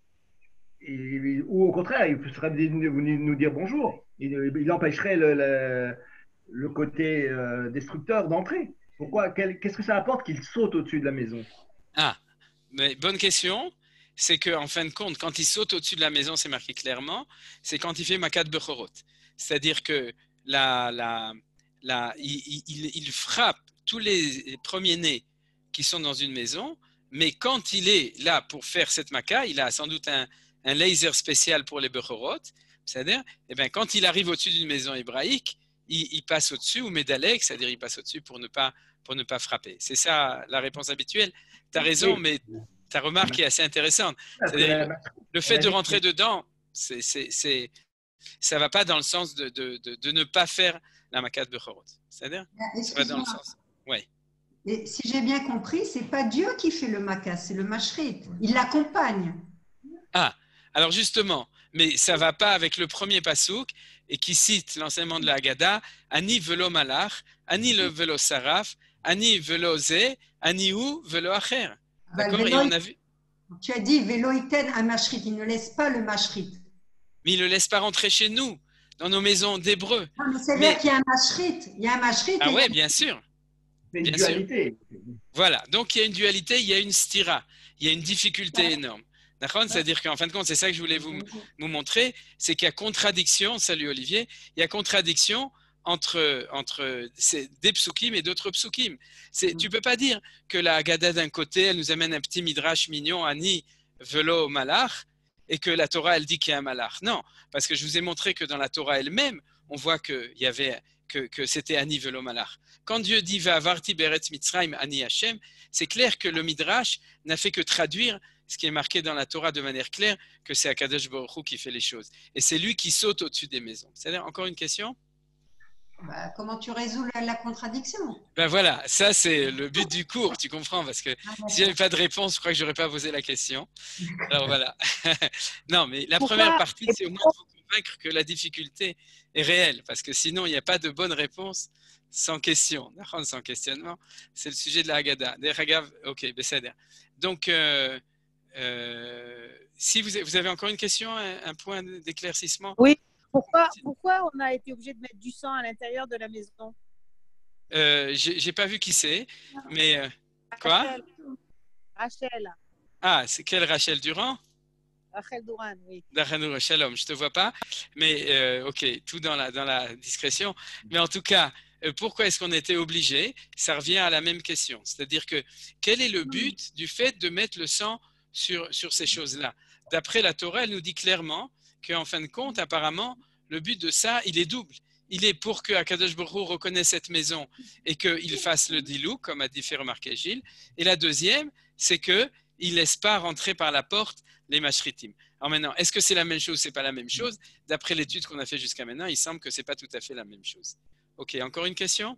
Et- ou au contraire, il serait venu nous dire bonjour. Il, il empêcherait le, le, le côté euh, destructeur d'entrer. Pourquoi? Quel- Qu'est-ce que ça apporte qu'il saute au-dessus de la maison? Ah, mais bonne question. C'est qu'en fin de compte, quand il saute au-dessus de la maison, c'est marqué clairement, c'est quand il fait Makat Bechorot. C'est-à-dire que la, la, la, il, il, il frappe tous les premiers-nés qui sont dans une maison, mais quand il est là pour faire cette Maka, il a sans doute un, un laser spécial pour les Bechorot. C'est-à-dire, eh bien, quand il arrive au-dessus d'une maison hébraïque, il, il passe au-dessus, ou Médalek, c'est-à-dire il passe au-dessus pour ne pas, pour ne pas frapper. C'est ça la réponse habituelle. Tu as raison, mais ta remarque est assez intéressante. C'est-à-dire, le fait de rentrer dedans, c'est, c'est, c'est, ça ne va pas dans le sens de, de, de, de ne pas faire la Makat Bechorot. C'est-à-dire, ça va dans le sens. Oui. Et si j'ai bien compris, ce n'est pas Dieu qui fait le Makat, c'est le Mashrit. Il l'accompagne. Ah, alors justement, mais ça ne va pas avec le premier pasouk et qui cite l'enseignement de la Haggadah, Ani velo malach, Ani le velo saraf, Ani velo ze, Ani ou velo acher. D'accord? Et on a vu. Tu as dit Veloïten à Mashrit, il ne laisse pas le Mashrit. Mais il ne le laisse pas rentrer chez nous, dans nos maisons d'Hébreux. Non, mais c'est vrai qu'il y a un Mashrit. Il y a un Mashrit. Ah ouais, bien sûr. C'est une Bien dualité. sûr. Voilà, donc il y a une dualité, il y a une stira, il y a une difficulté énorme. D'accord? C'est-à-dire qu'en fin de compte, c'est ça que je voulais vous, vous montrer, c'est qu'il y a contradiction, salut Olivier, il y a contradiction entre, entre des psukim et d'autres psukim. C'est, tu ne peux pas dire que la Haggadah d'un côté, elle nous amène un petit midrash mignon, Ani velo malach, et que la Torah, elle dit qu'il y a un malach. Non, parce que je vous ai montré que dans la Torah elle-même, on voit qu'il y avait, que, que c'était Ani velo malach. Quand Dieu dit Ve'avarti beretz Mitzrayim Ani Hashem, c'est clair que le midrash n'a fait que traduire ce qui est marqué dans la Torah de manière claire, que c'est Akadosh Baruch Hu qui fait les choses. Et c'est lui qui saute au-dessus des maisons. C'est-à-dire, encore une question? Bah, comment tu résous la, la contradiction? Ben voilà, ça c'est le but du cours, tu comprends, parce que si j'avais pas de réponse, je crois que j'aurais pas posé la question. Alors voilà. Non, mais la Pourquoi première partie, c'est au moins de vous convaincre que la difficulté est réelle, parce que sinon il n'y a pas de bonne réponse sans question, sans questionnement. C'est le sujet de la Haggadah. Ok, Besséder. Donc, euh, euh, si vous avez, vous avez encore une question, un, un point d'éclaircissement? Oui. Pourquoi, pourquoi on a été obligé de mettre du sang à l'intérieur de la maison? euh, J'ai pas vu qui c'est, mais euh, quoi? Rachel. Rachel. Ah, c'est quelle Rachel Durand? Rachel Duran, oui. D'Achanu Shalom, je te vois pas, mais euh, ok, tout dans la, dans la discrétion. Mais en tout cas, euh, pourquoi est-ce qu'on était obligé? Ça revient à la même question. C'est-à-dire que quel est le but du fait de mettre le sang sur, sur ces choses-là? D'après la Torah, elle nous dit clairement qu'en fin de compte, apparemment, le but de ça, il est double. Il est pour que Akadosh Baruch Hu reconnaisse cette maison et qu'il fasse le dilou, comme a dit fait remarquer Gilles. Et la deuxième, c'est qu'il ne laisse pas rentrer par la porte les mashritim. Alors maintenant, est-ce que c'est la même chose? Ce n'est pas la même chose. D'après l'étude qu'on a fait jusqu'à maintenant, il semble que ce n'est pas tout à fait la même chose. Ok, encore une question?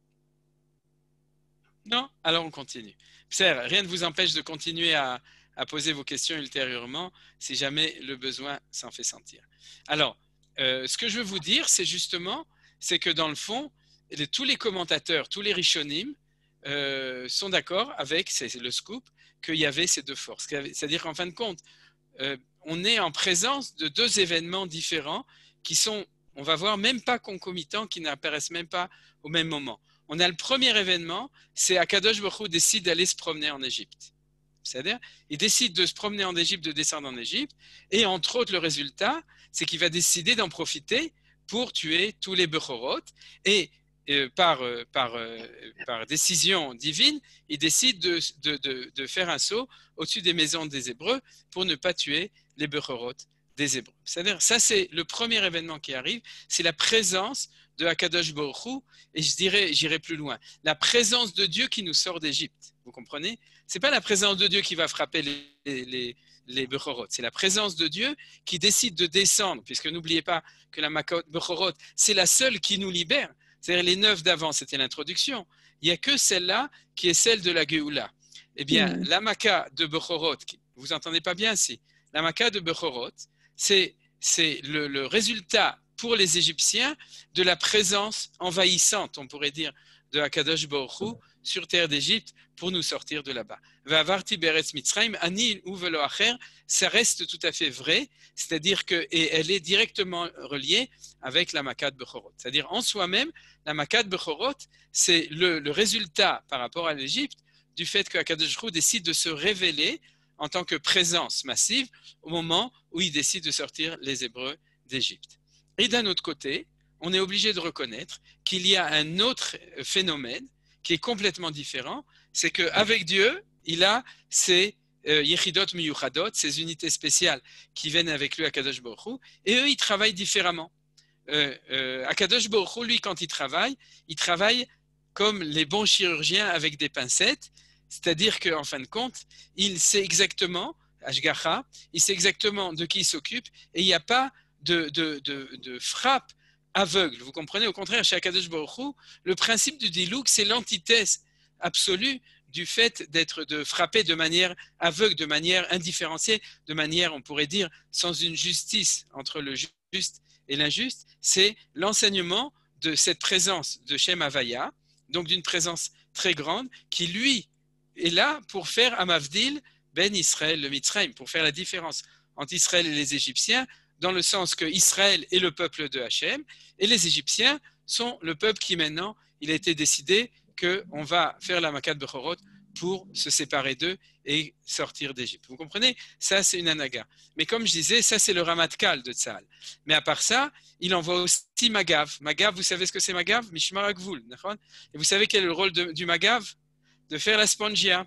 Non? Alors on continue. Pierre, rien ne vous empêche de continuer à, à poser vos questions ultérieurement si jamais le besoin s'en fait sentir. Alors, euh, ce que je veux vous dire, c'est justement, c'est que dans le fond, les, tous les commentateurs, tous les rishonim euh, sont d'accord avec, c'est le scoop, qu'il y avait ces deux forces. C'est-à-dire qu'en fin de compte, euh, on est en présence de deux événements différents qui sont, on va voir, même pas concomitants, qui n'apparaissent même pas au même moment. On a le premier événement, c'est Akadosh Baruch Hu décide d'aller se promener en Égypte. C'est-à-dire, il décide de se promener en Égypte, de descendre en Égypte, et entre autres, le résultat, c'est qu'il va décider d'en profiter pour tuer tous les Bechorot, et euh, par, euh, par, euh, par décision divine, il décide de, de, de, de faire un saut au-dessus des maisons des Hébreux pour ne pas tuer les Bechorot des Hébreux. C'est-à-dire, ça c'est le premier événement qui arrive, c'est la présence de Akadosh Baruch Hu, et je dirais, j'irai plus loin, la présence de Dieu qui nous sort d'Égypte. Vous comprenez? C'est pas la présence de Dieu qui va frapper les, les, les Bechorot, c'est la présence de Dieu qui décide de descendre, puisque n'oubliez pas que la Makot Bechorot, c'est la seule qui nous libère. C'est-à-dire les neuf d'avant, c'était l'introduction. Il n'y a que celle-là qui est celle de la Géoula. Eh bien, mmh. la Maka de Bechorot, vous n'entendez pas bien si la Maka de Bechorot, c'est le, le résultat pour les Égyptiens de la présence envahissante, on pourrait dire, de Akadosh Baruch Hu sur terre d'Égypte pour nous sortir de là-bas. Va'avarti beretz Mitzrayim, ani hu velo acher, ça reste tout à fait vrai, c'est-à-dire que et elle est directement reliée avec la Makat Bechorot. C'est-à-dire en soi-même, la Makat Bechorot, c'est le, le résultat par rapport à l'Égypte du fait que Akadosh Baruch Hu décide de se révéler en tant que présence massive au moment où il décide de sortir les Hébreux d'Égypte. Et d'un autre côté, on est obligé de reconnaître qu'il y a un autre phénomène qui est complètement différent, c'est qu'avec Dieu, il a ces euh, Yechidot Miyuchadot, ces unités spéciales qui viennent avec lui à Akadosh Baruch Hu, et eux, ils travaillent différemment. Euh, euh, Akadosh Baruch Hu, lui, quand il travaille, il travaille comme les bons chirurgiens avec des pincettes, c'est-à-dire qu'en fin de compte, il sait exactement, Ashgacha, il sait exactement de qui il s'occupe, et il n'y a pas de, de, de, de frappe aveugle. Vous comprenez? Au contraire, chez Akadosh Baruch Hu, le principe du dilouk, c'est l'antithèse absolue du fait d'être de frapper de manière aveugle, de manière indifférenciée, de manière, on pourrait dire, sans une justice entre le juste et l'injuste. C'est l'enseignement de cette présence de Shem Havaya, donc d'une présence très grande, qui lui est là pour faire Amavdil ben Israël le Mitzrayim, pour faire la différence entre Israël et les Égyptiens, dans le sens que Israël est le peuple de Hachem et les Égyptiens sont le peuple qui maintenant, il a été décidé qu'on va faire la Makat Bechorot pour se séparer d'eux et sortir d'Égypte. Vous comprenez? Ça, c'est une anaga. Mais comme je disais, ça, c'est le Ramatkal de Tzahal. Mais à part ça, il envoie aussi Magav. Magav, vous savez ce que c'est Magav? Mishmar HaGvul. Et vous savez quel est le rôle de, du Magav? De faire la spongia.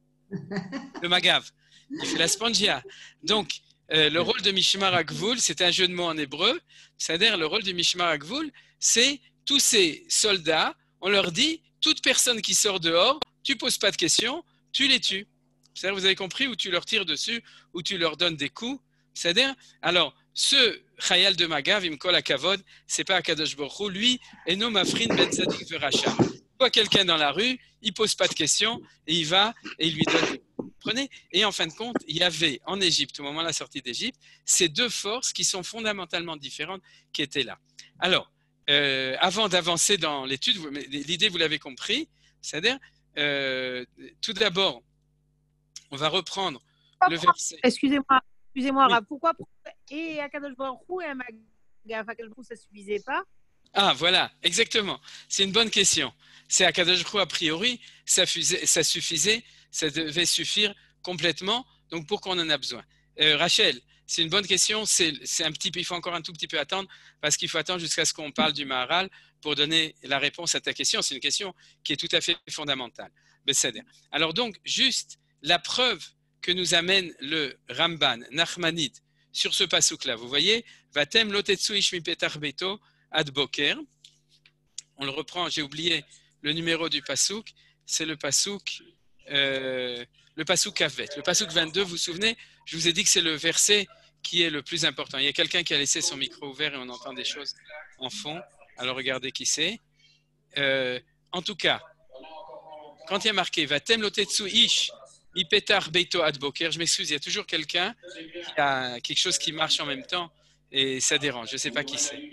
Le Magav. Il fait la spongia. Donc, Euh, le rôle de Mishmar HaGvul, c'est un jeu de mots en hébreu, c'est-à-dire le rôle de Mishmar HaGvul, c'est tous ces soldats, on leur dit, toute personne qui sort dehors, tu ne poses pas de questions, tu les tues. C'est-à-dire, vous avez compris, où tu leur tires dessus, où tu leur donnes des coups. C'est-à-dire, alors, ce Chayal de Magav, Imkol Akavod, c'est pas Akadosh Baruch Hu, lui, Eno Mafrin Ben Tzadik Veracha. Il voit quelqu'un dans la rue, il pose pas de questions, et il va, et il lui donne des coups. Prenez. Et en fin de compte, il y avait en Égypte, au moment de la sortie d'Égypte, ces deux forces qui sont fondamentalement différentes qui étaient là. Alors, euh, avant d'avancer dans l'étude, l'idée, vous l'avez compris, c'est-à-dire, euh, tout d'abord, on va reprendre le verset. Excusez-moi, excusez-moi, Oui. Rav, pourquoi et Akadosh Baruch Hu et un Magav, Akadosh Baruch Hu, ça ne suffisait pas? Ah, voilà, exactement. C'est une bonne question. C'est Akadosh Baruch Hu, a priori, ça, fusait, ça suffisait, ça devait suffire complètement. Donc, pourquoi on en a besoin? euh, Rachel, c'est une bonne question. C'est, c'est un petit peu, il faut encore un tout petit peu attendre parce qu'il faut attendre jusqu'à ce qu'on parle du Maharal pour donner la réponse à ta question. C'est une question qui est tout à fait fondamentale. Alors donc, juste la preuve que nous amène le Ramban, Nachmanide, sur ce pasouk-là. Vous voyez, Vatem lotetsu ishmi petar beito ad boker. On le reprend, j'ai oublié le numéro du pasouk. C'est le pasouk, euh, le pasouk Kavet. Le pasouk vingt-deux, vous vous souvenez, je vous ai dit que c'est le verset qui est le plus important. Il y a quelqu'un qui a laissé son micro ouvert et on entend des choses en fond. Alors regardez qui c'est. Euh, en tout cas, quand il y a marqué Vatem lotetsu ish mi petar beito ad boker, je m'excuse, il y a toujours quelqu'un qui a quelque chose qui marche en même temps et ça dérange. Je ne sais pas qui c'est.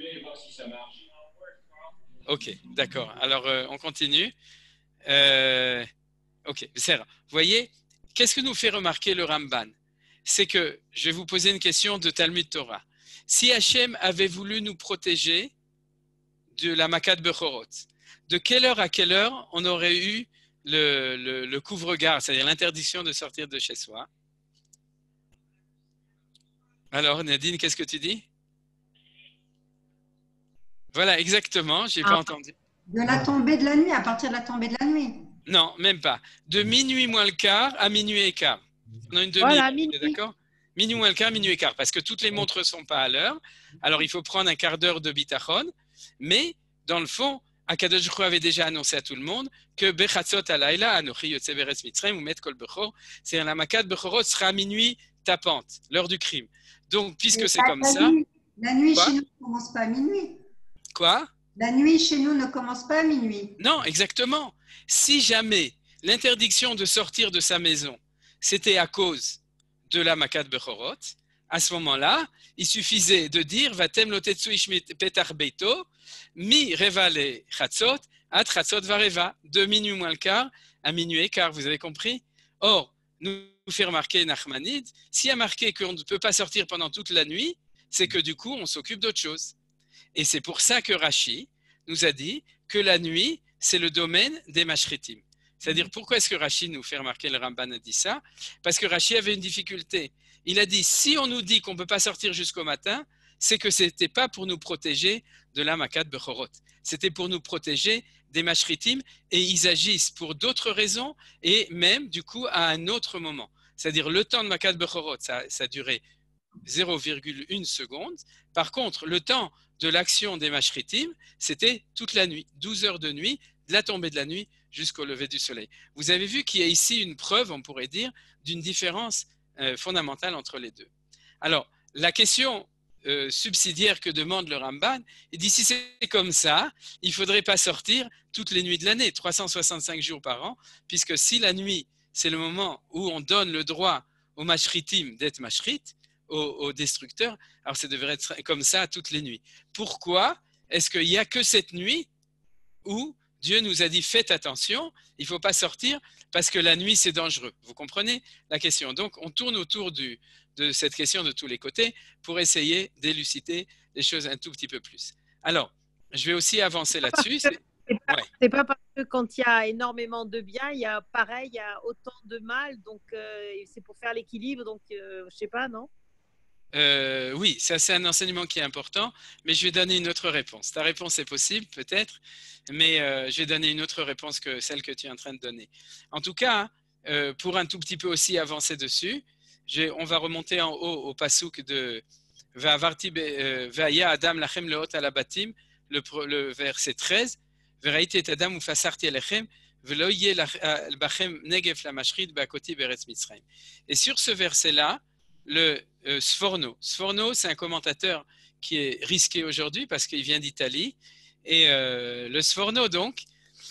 Ok, d'accord. Alors, euh, on continue. Euh, ok, Sarah, vous voyez, qu'est-ce que nous fait remarquer le Ramban? C'est que, je vais vous poser une question de Talmud Torah. Si Hachem avait voulu nous protéger de la Makat Bechorot, de quelle heure à quelle heure on aurait eu le, le, le couvre-garde, c'est-à-dire l'interdiction de sortir de chez soi? Alors, Nadine, qu'est-ce que tu dis? Voilà, exactement, je n'ai pas Ah. entendu. De la tombée de la nuit, à partir de la tombée de la nuit. Non, même pas. De minuit moins le quart à minuit et quart. On a une demi-heure, Voilà, minuit. d'accord? Minuit moins le quart, minuit et quart, parce que toutes les montres ne sont pas à l'heure. Alors, il faut prendre un quart d'heure de bitachon. Mais, dans le fond, Akadosh Baruch Hu avait déjà annoncé à tout le monde que Bechatzot alayla, Anochi Yotze Beretz Mitzrayim, ou Met Kol Bechor, c'est-à-dire la Makat Bechorot sera à minuit tapante, l'heure du crime. Donc, puisque Mais c'est la- comme la ça, nuit- La nuit Quoi chez nous ne commence pas à minuit. quoi? La nuit chez nous ne commence pas à minuit. Non, exactement. Si jamais l'interdiction de sortir de sa maison, c'était à cause de la Makat Bechorot, à ce moment-là, il suffisait de dire Vatem lotetsu ishmi petar beito, mi reva le chatzot, at chatzot vareva, de minuit moins le quart à minuit et quart, vous avez compris? Or, nous fait remarquer Nachmanide, s'il y a marqué qu'on ne peut pas sortir pendant toute la nuit, c'est que du coup, on s'occupe d'autre chose. Et c'est pour ça que Rashi nous a dit que la nuit, c'est le domaine des mashritim. C'est-à-dire, pourquoi est-ce que Rashi nous fait remarquer, le Ramban a dit ça? Parce que Rashi avait une difficulté. Il a dit, si on nous dit qu'on ne peut pas sortir jusqu'au matin, c'est que ce n'était pas pour nous protéger de la Makat Bechorot. C'était pour nous protéger des mashritim et ils agissent pour d'autres raisons et même, du coup, à un autre moment. C'est-à-dire, le temps de Makat Bechorot, ça, ça durait zéro virgule un seconde. Par contre, le temps de l'action des mashritim, c'était toute la nuit, douze heures de nuit, de la tombée de la nuit jusqu'au lever du soleil. Vous avez vu qu'il y a ici une preuve, on pourrait dire, d'une différence euh, fondamentale entre les deux. Alors, la question euh, subsidiaire que demande le Ramban, il dit si c'est comme ça, il ne faudrait pas sortir toutes les nuits de l'année, trois cent soixante-cinq jours par an, puisque si la nuit, c'est le moment où on donne le droit aux mashritim d'être mashrit, aux, aux destructeurs, alors ça devrait être comme ça toutes les nuits. Pourquoi est-ce qu'il n'y a que cette nuit où Dieu nous a dit faites attention, il ne faut pas sortir parce que la nuit c'est dangereux. Vous comprenez la question? Donc on tourne autour du, de cette question de tous les côtés pour essayer d'élucider les choses un tout petit peu plus. Alors, je vais aussi avancer là-dessus. C'est pas, Ouais. c'est pas parce que quand il y a énormément de bien, il y a pareil, il y a autant de mal, donc euh, c'est pour faire l'équilibre, donc euh, je sais pas, non? Euh, oui, ça c'est un enseignement qui est important, mais je vais donner une autre réponse. Ta réponse est possible peut-être, mais euh, je vais donner une autre réponse que celle que tu es en train de donner. En tout cas, euh, pour un tout petit peu aussi avancer dessus, j'ai- on va remonter en haut au pasouk de Va'avarti Ve'aya Adam lachem leot alabatim, le, pro- le verset treize. Veraïti et Adam ufasarti alechem Et sur ce verset-là, le euh, Sforno, Sforno, c'est un commentateur qui est risqué aujourd'hui parce qu'il vient d'Italie. Et euh, le Sforno, donc,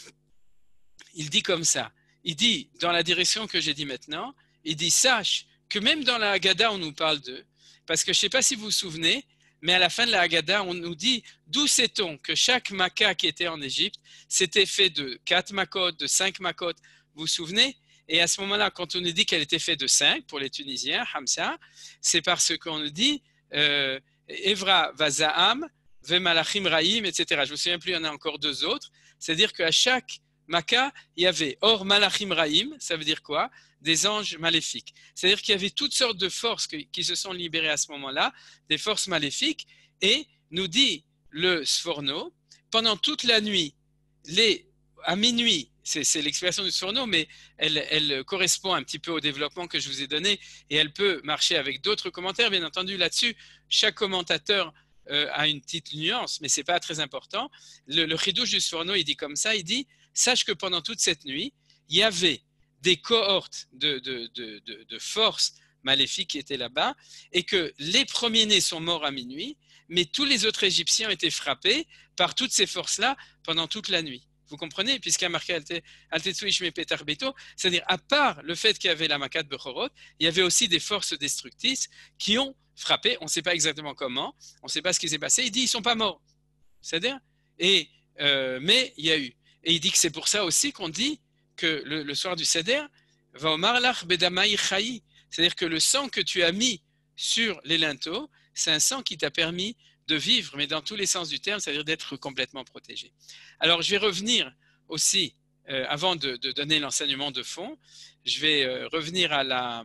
il dit comme ça. Il dit, dans la direction que j'ai dit maintenant, il dit, sache que même dans la Haggadah, on nous parle d'eux. Parce que je ne sais pas si vous vous souvenez, mais à la fin de la Haggadah, on nous dit, d'où sait-on que chaque Maca qui était en Égypte, c'était fait de quatre Makot, de cinq Makot, vous vous souvenez? Et à ce moment-là, quand on nous dit qu'elle était faite de cinq pour les Tunisiens, Hamza, c'est parce qu'on nous dit, euh, Evra Vazaam, Vemalachim Raïm, et cetera. Je ne me souviens plus, il y en a encore deux autres. C'est-à-dire qu'à chaque Maca, il y avait Or Malachim Raïm, ça veut dire quoi? Des anges maléfiques. C'est-à-dire qu'il y avait toutes sortes de forces qui se sont libérées à ce moment-là, des forces maléfiques, et nous dit le Sforno, pendant toute la nuit, les, à minuit, c'est, c'est l'explication du Sforno, mais elle, elle correspond un petit peu au développement que je vous ai donné, et elle peut marcher avec d'autres commentaires, bien entendu, là-dessus, chaque commentateur euh, a une petite nuance, mais ce n'est pas très important. Le, le Chidouche du Sforno, il dit comme ça, il dit, sache que pendant toute cette nuit, il y avait des cohortes de, de, de, de, de forces maléfiques qui étaient là-bas, et que les premiers-nés sont morts à minuit, mais tous les autres Égyptiens étaient frappés par toutes ces forces-là pendant toute la nuit. Vous comprenez? Puisqu'il y a marqué Altetsu Ishme Petar Beto, c'est-à-dire à part le fait qu'il y avait la Makat Bechorot, il y avait aussi des forces destructrices qui ont frappé, on ne sait pas exactement comment, on ne sait pas ce qui s'est passé, il dit ils ne sont pas morts. C'est-à-dire, et, euh, mais il y a eu. Et il dit que c'est pour ça aussi qu'on dit que le, le soir du Seder, c'est-à-dire que le sang que tu as mis sur les linteaux, c'est un sang qui t'a permis de vivre, mais dans tous les sens du terme, c'est-à-dire d'être complètement protégé. Alors, je vais revenir aussi, euh, avant de, de donner l'enseignement de fond, je vais euh, revenir à la,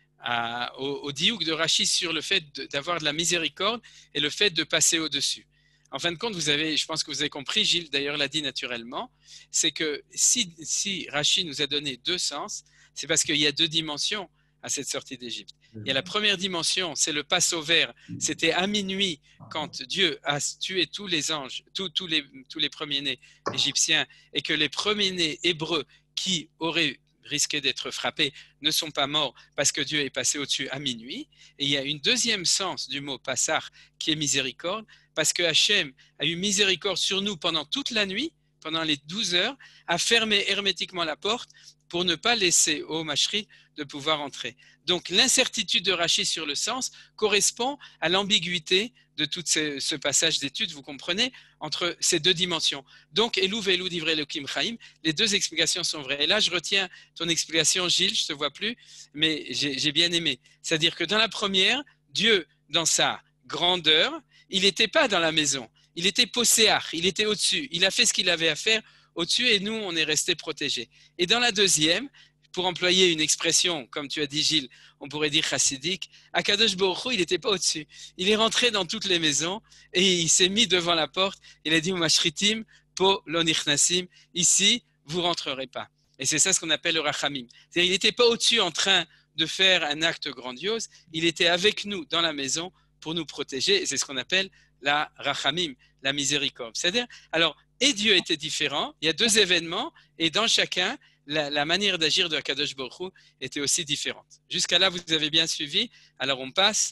à, au, au diouk de Rashi sur le fait de, d'avoir de la miséricorde et le fait de passer au-dessus. En fin de compte, vous avez, je pense que vous avez compris, Gilles d'ailleurs l'a dit naturellement, c'est que si, si Rashi nous a donné deux sens, c'est parce qu'il y a deux dimensions à cette sortie d'Égypte. Il y a la première dimension, c'est le Passover, c'était à minuit quand Dieu a tué tous les anges, tous, tous les, tous les premiers-nés égyptiens, et que les premiers-nés hébreux qui auraient risqué d'être frappés ne sont pas morts parce que Dieu est passé au-dessus à minuit. Et il y a une deuxième sens du mot Passar qui est miséricorde, parce que Hachem a eu miséricorde sur nous pendant toute la nuit, pendant les douze heures, a fermé hermétiquement la porte pour ne pas laisser au Mashri de pouvoir entrer. Donc l'incertitude de Rashi sur le sens correspond à l'ambiguïté de tout ce, ce passage d'étude, vous comprenez, entre ces deux dimensions. Donc, Elou ve'elou divrei Elokim Chaim, les deux explications sont vraies. Et là, je retiens ton explication, Gilles, je ne te vois plus, mais j'ai, j'ai bien aimé. C'est-à-dire que dans la première, Dieu, dans sa grandeur, il n'était pas dans la maison, il était posséar, il était au-dessus, il a fait ce qu'il avait à faire au-dessus et nous, on est restés protégés. Et dans la deuxième, pour employer une expression, comme tu as dit Gilles, on pourrait dire chassidique, Akadosh Baruch Hu, il n'était pas au-dessus. Il est rentré dans toutes les maisons et il s'est mis devant la porte. Il a dit, Mashritim, po lo nichnasim, ici, vous ne rentrerez pas. Et c'est ça ce qu'on appelle le rachamim. C'est-à-dire, il n'était pas au-dessus en train de faire un acte grandiose, il était avec nous dans la maison pour nous protéger. Et c'est ce qu'on appelle la rachamim, la miséricorde. C'est-à-dire, alors, et Dieu était différent, il y a deux événements, et dans chacun, la, la manière d'agir de Akadosh Baruch Hu était aussi différente. Jusqu'à là, vous avez bien suivi. Alors, on passe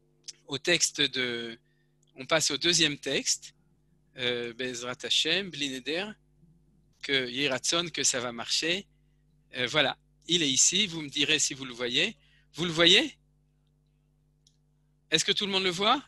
au texte de, on passe au deuxième texte, euh, Bezrat Hashem, Blineder, que Yiratson, que ça va marcher. Euh, voilà, il est ici, vous me direz si vous le voyez. Vous le voyez? Est-ce que tout le monde le voit?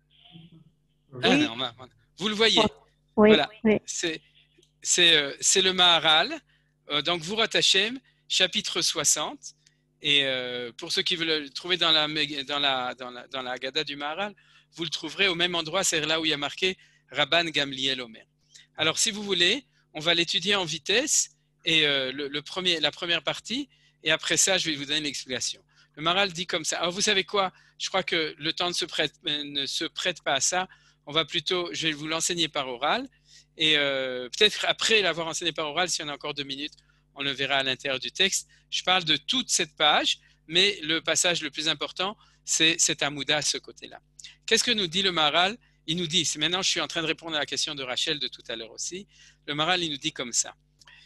Oui. Ah, non, vous le voyez? Oui, voilà, oui. c'est, c'est, euh, c'est le Maharal, euh, donc Vurat Hashem, chapitre soixante. Et euh, pour ceux qui veulent le trouver dans la, dans la, dans la, dans la Haggadah du Maharal, vous le trouverez au même endroit, c'est là où il y a marqué Rabban Gamliel Omer. Alors, si vous voulez, on va l'étudier en vitesse, et euh, le, le premier, la première partie, et après ça, je vais vous donner l'explication. Le Maharal dit comme ça. Alors, vous savez quoi? Je crois que le temps ne se prête, ne se prête pas à ça. On va plutôt, je vais vous l'enseigner par oral, et euh, peut-être après l'avoir enseigné par oral, si on a encore deux minutes, on le verra à l'intérieur du texte. Je parle de toute cette page, mais le passage le plus important, c'est cet amouda à ce côté-là. Qu'est-ce que nous dit le Maharal? Il nous dit, c'est maintenant je suis en train de répondre à la question de Rachel de tout à l'heure aussi, le Maharal il nous dit comme ça.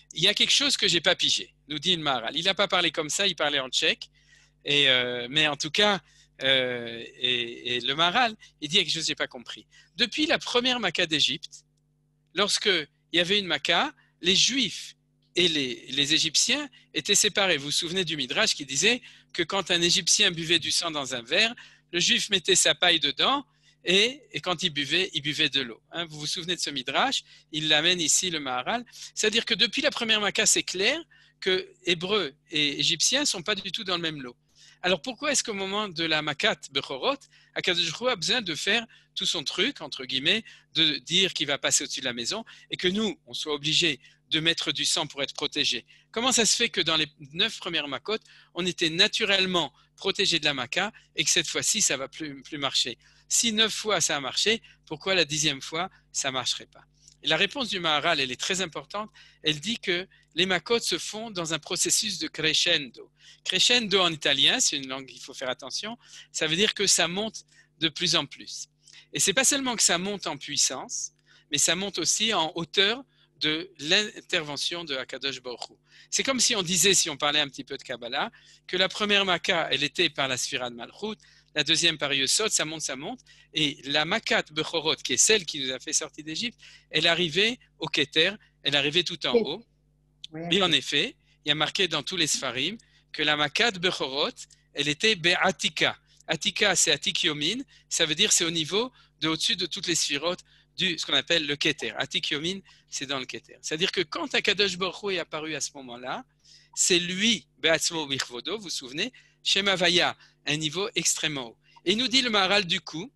il y a quelque chose que j'ai pas pigé, nous dit le Maharal. Il n'a pas parlé comme ça, il parlait en tchèque. Et, euh, mais en tout cas, euh, et, et le Maharal, il dit quelque chose que je n'ai pas compris. Depuis la première Maca d'Égypte, lorsque il y avait une Maca, les Juifs et les, les Égyptiens étaient séparés. Vous vous souvenez du Midrash qui disait que quand un Égyptien buvait du sang dans un verre, le Juif mettait sa paille dedans et, et quand il buvait, il buvait de l'eau. Hein, vous vous souvenez de ce Midrash? Il l'amène ici, le Maharal. C'est-à-dire que depuis la première Maca, c'est clair que Hébreux et Égyptiens ne sont pas du tout dans le même lot. Alors pourquoi est-ce qu'au moment de la Makat Bechorot, Akadosh Baruch Hu a besoin de faire tout son truc, entre guillemets, de dire qu'il va passer au-dessus de la maison et que nous, on soit obligés de mettre du sang pour être protégés? Comment ça se fait que dans les neuf premières Makot, on était naturellement protégés de la Maka et que cette fois-ci, ça ne va plus, plus marcher? Si neuf fois ça a marché, pourquoi la dixième fois, ça ne marcherait pas? Et la réponse du Maharal, elle est très importante. Elle dit que les Makot se font dans un processus de crescendo. Crescendo en italien, c'est une langue qu'il faut faire attention, ça veut dire que ça monte de plus en plus. Et ce n'est pas seulement que ça monte en puissance, mais ça monte aussi en hauteur de l'intervention de Akadosh Baruch Hu. C'est comme si on disait, si on parlait un petit peu de Kabbalah, que la première Maka, elle était par la Sphira de Malchut, la deuxième par Yesod, ça monte, ça monte, et la Makat Bechorot, qui est celle qui nous a fait sortir d'Égypte, elle arrivait au Keter, elle arrivait tout en haut. Et en effet, il y a marqué dans tous les Sfarim que la Makat Bechorot, elle était Be'atika. Atika, c'est Atik Yomin, ça veut dire c'est au niveau de au-dessus de toutes les sphirotes du ce qu'on appelle le Keter. Atik Yomin, c'est dans le Keter. C'est-à-dire que quand Akadosh Baruch Hu est apparu à ce moment-là, c'est lui, Be'atzmo Bichvodo, vous vous souvenez, Shema Vaya, un niveau extrêmement haut. Et il nous dit le Maharal du coup,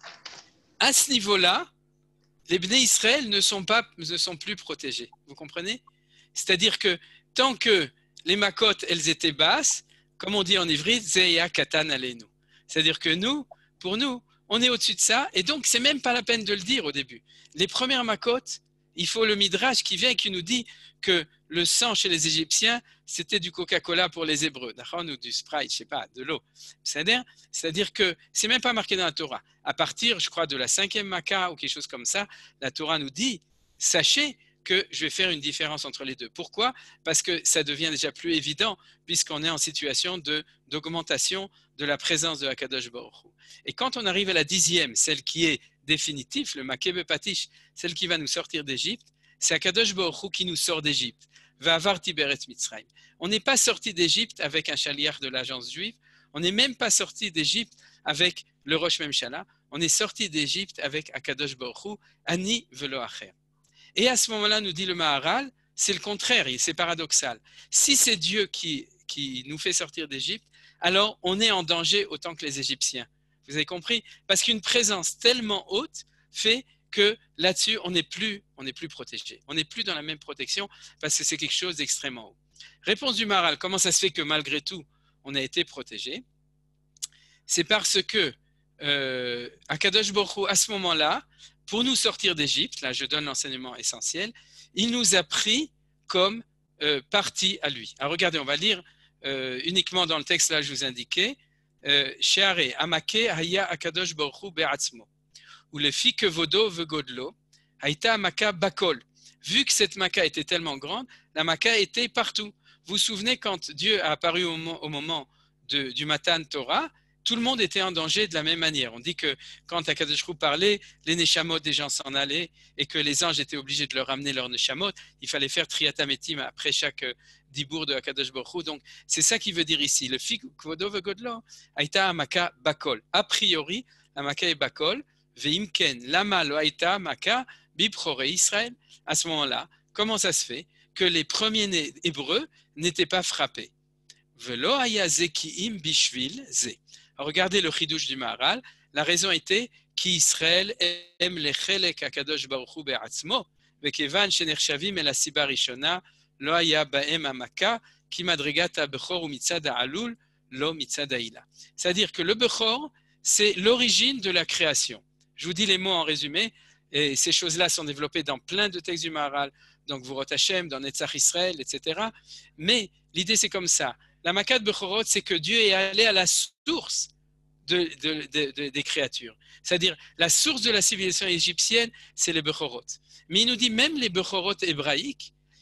à ce niveau-là, les Bnei Israël ne sont, pas, ne sont plus protégés. Vous comprenez? C'est-à-dire que tant que les Makot, elles étaient basses, comme on dit en ivrite, Zeya Katan Aleinu. C'est-à-dire que nous, pour nous, on est au-dessus de ça, et donc c'est même pas la peine de le dire au début. Les premières Makot, il faut le Midrash qui vient et qui nous dit que le sang chez les Égyptiens, c'était du Coca-Cola pour les Hébreux, ou du Sprite, je sais pas, de l'eau. C'est-à-dire, c'est-à-dire que c'est même pas marqué dans la Torah. À partir, je crois, de la cinquième Maka ou quelque chose comme ça, la Torah nous dit, sachez que je vais faire une différence entre les deux. Pourquoi? Parce que ça devient déjà plus évident puisqu'on est en situation de, d'augmentation de la présence de Akadosh Baruch Hu. Et quand on arrive à la dixième, celle qui est définitive, le Makebe Patish, celle qui va nous sortir d'Égypte, c'est Akadosh Baruch Hu qui nous sort d'Égypte. Va'avar Tiberet Mitzrayim. On n'est pas sorti d'Égypte avec un chaliar de l'agence juive, on n'est même pas sorti d'Égypte avec le Rosh Memshala, on est sorti d'Égypte avec Akadosh Baruch Hu, Ani Velo Acher. Et à ce moment-là, nous dit le Maharal, c'est le contraire, c'est paradoxal. Si c'est Dieu qui, qui nous fait sortir d'Égypte, alors on est en danger autant que les Égyptiens. Vous avez compris? Parce qu'une présence tellement haute fait que là-dessus, on n'est plus, on n'est plus protégé. On n'est plus dans la même protection parce que c'est quelque chose d'extrêmement haut. Réponse du Maharal, comment ça se fait que malgré tout, on a été protégé? C'est parce que euh, Akadosh Baruch Hu, à ce moment-là, pour nous sortir d'Égypte, là je donne l'enseignement essentiel, il nous a pris comme euh, partie à lui. Alors regardez, on va lire euh, uniquement dans le texte, là je vous indiquais, Sheare Amake Haya Akadosh Baruch Hu Be'atzmo, ou le fi que vodo vegodlo, Haïta Maka Bakol. Vu que cette Maka était tellement grande, la Maka était partout. Vous vous souvenez quand Dieu a apparu au moment, au moment de, du Matan Torah, tout le monde était en danger de la même manière. On dit que quand Akadosh Baruch Hu parlait, les Neshamot des gens s'en allaient et que les anges étaient obligés de leur ramener leurs Neshamot. Il fallait faire Triatametim après chaque dibour de Akadosh Baruch Hu. Donc c'est ça qui veut dire ici. Le fi kvodo vegodlo, Haïta Maka Bakol. A priori, la Maka est Bakol. Veimken, lama lo Haïta Maka biprore Israël. À ce moment-là, comment ça se fait que les premiers-nés hébreux n'étaient pas frappés? Velo haya zekiim bishvil ze. Regardez le chidouche du Maharal. La raison était qu'Israël aime les chelek akadosh baruch hu be'atzmo, vekevan shenershavim el hasiba rishona lo haya ba'em amaka ki madrigat ha'bechor u mitzad ha'alul lo mitzad ha'ila. C'est-à-dire que le bechor, c'est l'origine de la création. Je vous dis les mots en résumé, et ces choses-là sont développées dans plein de textes du Maharal, donc Vurot Hashem, dans Netzach Israël, et cetera. Mais l'idée c'est comme ça. La Makat Bechorot, c'est que Dieu est allé à la source de, de, de, de, des créatures. C'est-à-dire, la source de la civilisation égyptienne, c'est les Bechorot. Mais il nous dit, même les Bechorot hébraïques,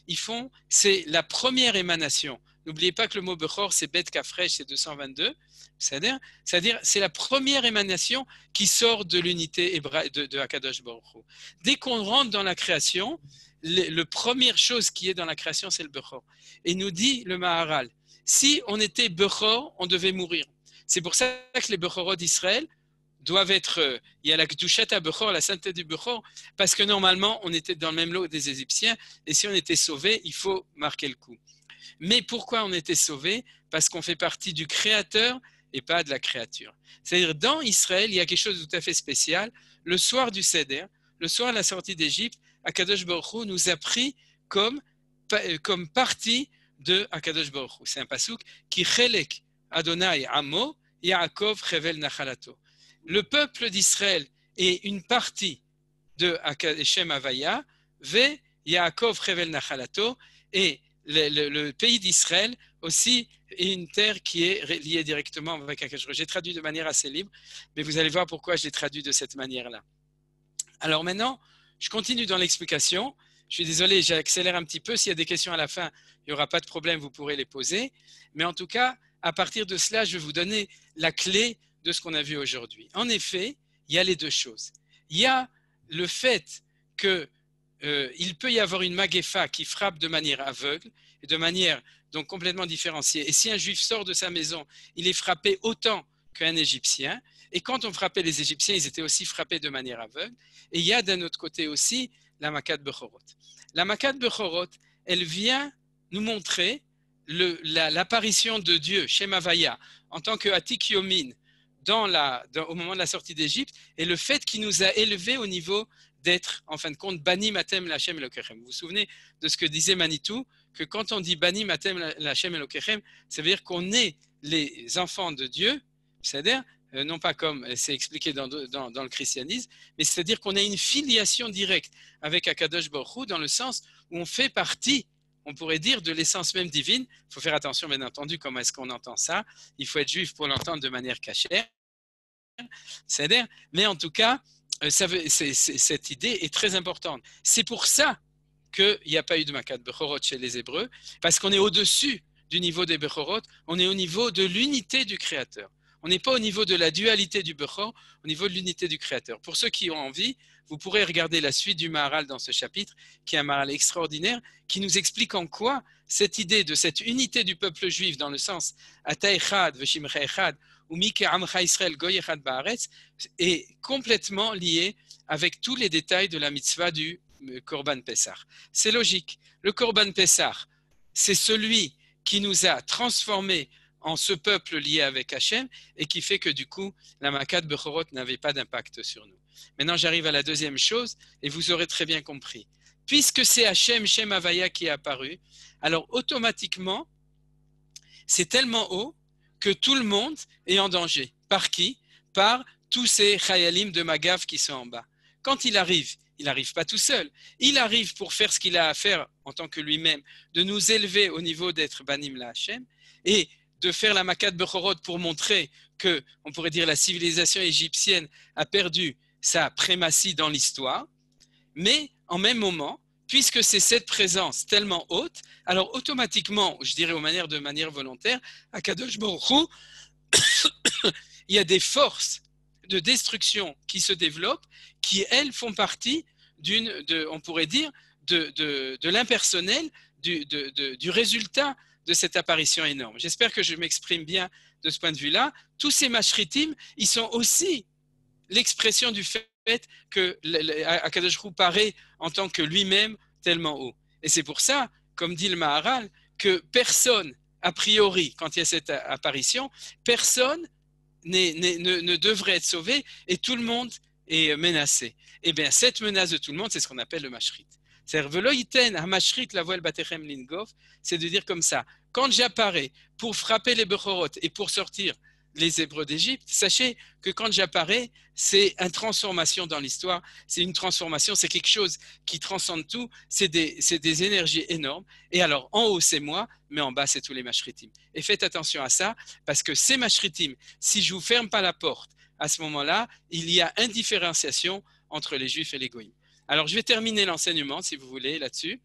ils font, c'est la première émanation. N'oubliez pas que le mot Bechor, c'est Bet Kafresh, c'est deux cent vingt-deux. C'est-à-dire, c'est-à-dire, c'est la première émanation qui sort de l'unité de, de Akadosh Baruch Hu. Dès qu'on rentre dans la création, le, le première chose qui est dans la création, c'est le Bechor. Et nous dit le Maharal, si on était Bechor, on devait mourir. C'est pour ça que les Bechorot d'Israël doivent être, il y a la Kedushat Bechor, la sainteté du Bechor, parce que normalement, on était dans le même lot des Égyptiens, et si on était sauvé, il faut marquer le coup. Mais pourquoi on était sauvé? Parce qu'on fait partie du Créateur et pas de la créature. C'est-à-dire, dans Israël, il y a quelque chose de tout à fait spécial. Le soir du Seder, le soir de la sortie d'Égypte, Akadosh Baruch Hu nous a pris comme, comme partie de Akadosh Baruch Hu. C'est un pasouk qui chelek Adonai Amo, Yaakov Chevel Nachalato. Le peuple d'Israël est une partie de Shem Havaya, Ve Yaakov Chevel Nachalato, et le, le, le pays d'Israël aussi est une terre qui est liée directement avec Akadosh Baruch Hu. J'ai traduit de manière assez libre, mais vous allez voir pourquoi je l'ai traduit de cette manière-là. Alors maintenant, je continue dans l'explication. Je suis désolé, j'accélère un petit peu. S'il y a des questions à la fin, il n'y aura pas de problème, vous pourrez les poser. Mais en tout cas, à partir de cela, je vais vous donner la clé de ce qu'on a vu aujourd'hui. En effet, il y a les deux choses. Il y a le fait qu'il euh, peut y avoir une maguefa qui frappe de manière aveugle et de manière donc complètement différenciée. Et si un juif sort de sa maison, il est frappé autant qu'un Égyptien. Et quand on frappait les Égyptiens, ils étaient aussi frappés de manière aveugle. Et il y a d'un autre côté aussi la Makat Bechorot. La Makat Bechorot, elle vient nous montrer le, la, l'apparition de Dieu, Shem Havaya, en tant que Atik Yomin, dans la, dans, au moment de la sortie d'Égypte, et le fait qu'il nous a élevés au niveau d'être, en fin de compte, Bani Matem Lachem Elokechem. Vous vous souvenez de ce que disait Manitou, que quand on dit Bani Matem Lachem Elokechem, ça veut dire qu'on est les enfants de Dieu, c'est-à-dire, euh, non pas comme c'est expliqué dans, dans, dans le christianisme, mais c'est-à-dire qu'on a une filiation directe avec Akadosh Baruch Hu, dans le sens où on fait partie, on pourrait dire, de l'essence même divine. Il faut faire attention, bien entendu, comment est-ce qu'on entend ça. Il faut être juif pour l'entendre de manière cachère. C'est-à-dire, mais en tout cas, ça veut, c'est, c'est, cette idée est très importante. C'est pour ça qu'il n'y a pas eu de Makat Bechorot chez les Hébreux, parce qu'on est au-dessus du niveau des Bechorot, on est au niveau de l'unité du Créateur. On n'est pas au niveau de la dualité du Bechor, au niveau de l'unité du Créateur. Pour ceux qui ont envie, vous pourrez regarder la suite du Maharal dans ce chapitre, qui est un Maharal extraordinaire, qui nous explique en quoi cette idée de cette unité du peuple juif, dans le sens Ata Echad, Veshimcha Echad, ou Mike Amcha Israël Goy Echad Baaretz, est complètement liée avec tous les détails de la mitzvah du Korban Pessah. C'est logique. Le Korban Pessah, c'est celui qui nous a transformés en ce peuple lié avec Hachem et qui fait que du coup, la Makat Bechorot n'avait pas d'impact sur nous. Maintenant, j'arrive à la deuxième chose et vous aurez très bien compris. Puisque c'est Hachem, Shem Havaya qui est apparu, alors automatiquement, c'est tellement haut que tout le monde est en danger. Par qui? Par tous ces Chayalim de Magav qui sont en bas. Quand il arrive, il n'arrive pas tout seul. Il arrive pour faire ce qu'il a à faire en tant que lui-même, de nous élever au niveau d'être Banim la Hachem et de faire la Makat Bechorot pour montrer que, on pourrait dire, la civilisation égyptienne a perdu sa primatie dans l'histoire, mais en même moment, puisque c'est cette présence tellement haute, alors automatiquement, je dirais de manière, de manière volontaire, à Kadosh Baruch Hu, il y a des forces de destruction qui se développent, qui, elles, font partie d'une, de, on pourrait dire, de, de, de l'impersonnel, du, de, de, du résultat de cette apparition énorme. J'espère que je m'exprime bien de ce point de vue-là. Tous ces mashritim, ils sont aussi l'expression du fait que Akadosh Baruch Hu paraît en tant que lui-même tellement haut. Et c'est pour ça, comme dit le Maharal, que personne, a priori, quand il y a cette apparition, personne n'est, n'est, ne, ne devrait être sauvé et tout le monde est menacé. Et bien, cette menace de tout le monde, c'est ce qu'on appelle le mashrit. C'est-à-dire, c'est de dire comme ça, quand j'apparais pour frapper les Bechorot et pour sortir les Hébreux d'Égypte, sachez que quand j'apparais, c'est une transformation dans l'histoire, c'est une transformation, c'est quelque chose qui transcende tout, c'est des, c'est des énergies énormes. Et alors, en haut, c'est moi, mais en bas, c'est tous les mashritim. Et faites attention à ça, parce que ces mashritim, si je ne vous ferme pas la porte, à ce moment-là, il y a indifférenciation entre les Juifs et les Goïms. Alors, je vais terminer l'enseignement, si vous voulez, là-dessus,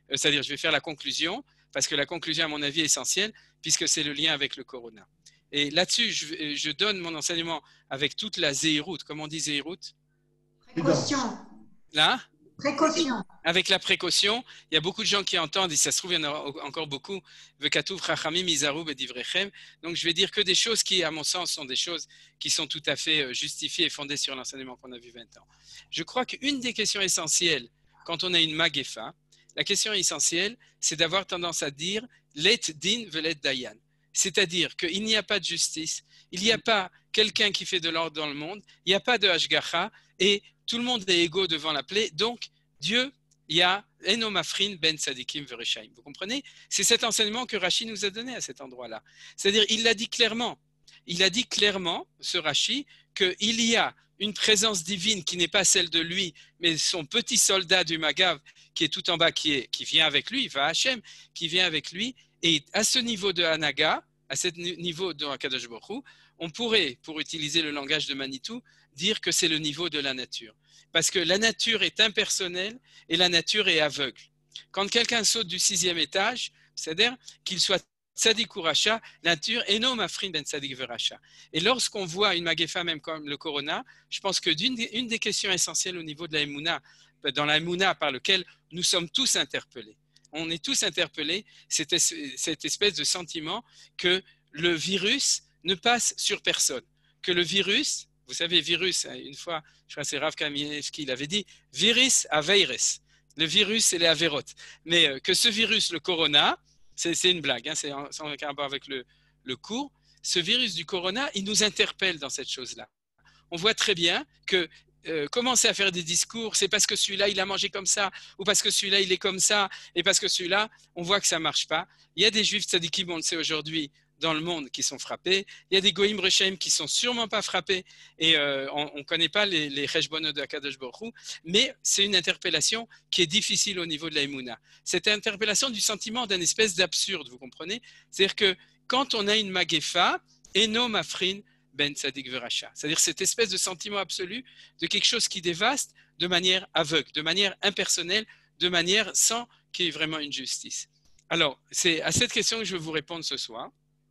euh, c'est-à-dire je vais faire la conclusion, parce que la conclusion, à mon avis, est essentielle, puisque c'est le lien avec le corona. Et là-dessus, je, je donne mon enseignement avec toute la zéhirout. Comment on dit zéhirout? Précaution. Là? Précaution. Avec la précaution, il y a beaucoup de gens qui entendent, et ça se trouve, il y en a encore beaucoup, Vekatouv Chachamim Izaru Bedivrechem. Donc, je vais dire que des choses qui, à mon sens, sont des choses qui sont tout à fait justifiées et fondées sur l'enseignement qu'on a vu vingt ans. Je crois qu'une des questions essentielles, quand on a une magefa, la question essentielle, c'est d'avoir tendance à dire let din velet dayan. C'est-à-dire qu'il n'y a pas de justice, il n'y a pas quelqu'un qui fait de l'ordre dans le monde, il n'y a pas de hashgacha, et tout le monde est égaux devant la plaie. Donc, Dieu, il y a Eno Mafrin ben Tzadikim Vereshaim. Vous comprenez? C'est cet enseignement que Rashi nous a donné à cet endroit-là. C'est-à-dire, il l'a dit clairement. Il a dit clairement, ce Rashi, qu'il y a une présence divine qui n'est pas celle de lui, mais son petit soldat du Magav qui est tout en bas, qui, est, qui vient avec lui, va Hachem, qui vient avec lui. Et à ce niveau de Hanaga, à ce niveau de Akadosh Baruch Hu, on pourrait, pour utiliser le langage de Manitou, dire que c'est le niveau de la nature. Parce que la nature est impersonnelle et la nature est aveugle. Quand quelqu'un saute du sixième étage, c'est-à-dire qu'il soit tzadik ou racha, la nature est non mafrin ben tzadik veracha. Et lorsqu'on voit une magefa même comme le corona, je pense que d'une des, une des questions essentielles au niveau de la Emouna, dans la Emouna par lequel nous sommes tous interpellés, on est tous interpellés, c'est cette espèce de sentiment que le virus ne passe sur personne, que le virus, vous savez, virus, une fois, je crois que c'est Rav Kamievski, il avait dit, virus à virus. Le virus, c'est les avérotes. Mais euh, que ce virus, le corona, c'est une blague, hein, c'est sans aucun rapport avec le, le cours, ce virus du corona, il nous interpelle dans cette chose-là. On voit très bien que euh, commencer à faire des discours, c'est parce que celui-là, il a mangé comme ça, ou parce que celui-là, il est comme ça, et parce que celui-là, on voit que ça ne marche pas. Il y a des juifs tzadikim, on le sait aujourd'hui, dans le monde qui sont frappés. Il y a des goïm rechaim qui sont sûrement pas frappés et euh, on ne connaît pas les, les cheshbonot de Akadosh Baruch Hu, mais c'est une interpellation qui est difficile au niveau de la Emouna. Cette interpellation du sentiment d'un espèce d'absurde, vous comprenez? C'est-à-dire que quand on a une magefa, eno mafrin ben tzadik veracha, c'est-à-dire cette espèce de sentiment absolu de quelque chose qui dévaste de manière aveugle, de manière impersonnelle, de manière sans qu'il y ait vraiment une justice. Alors, c'est à cette question que je vais vous répondre ce soir,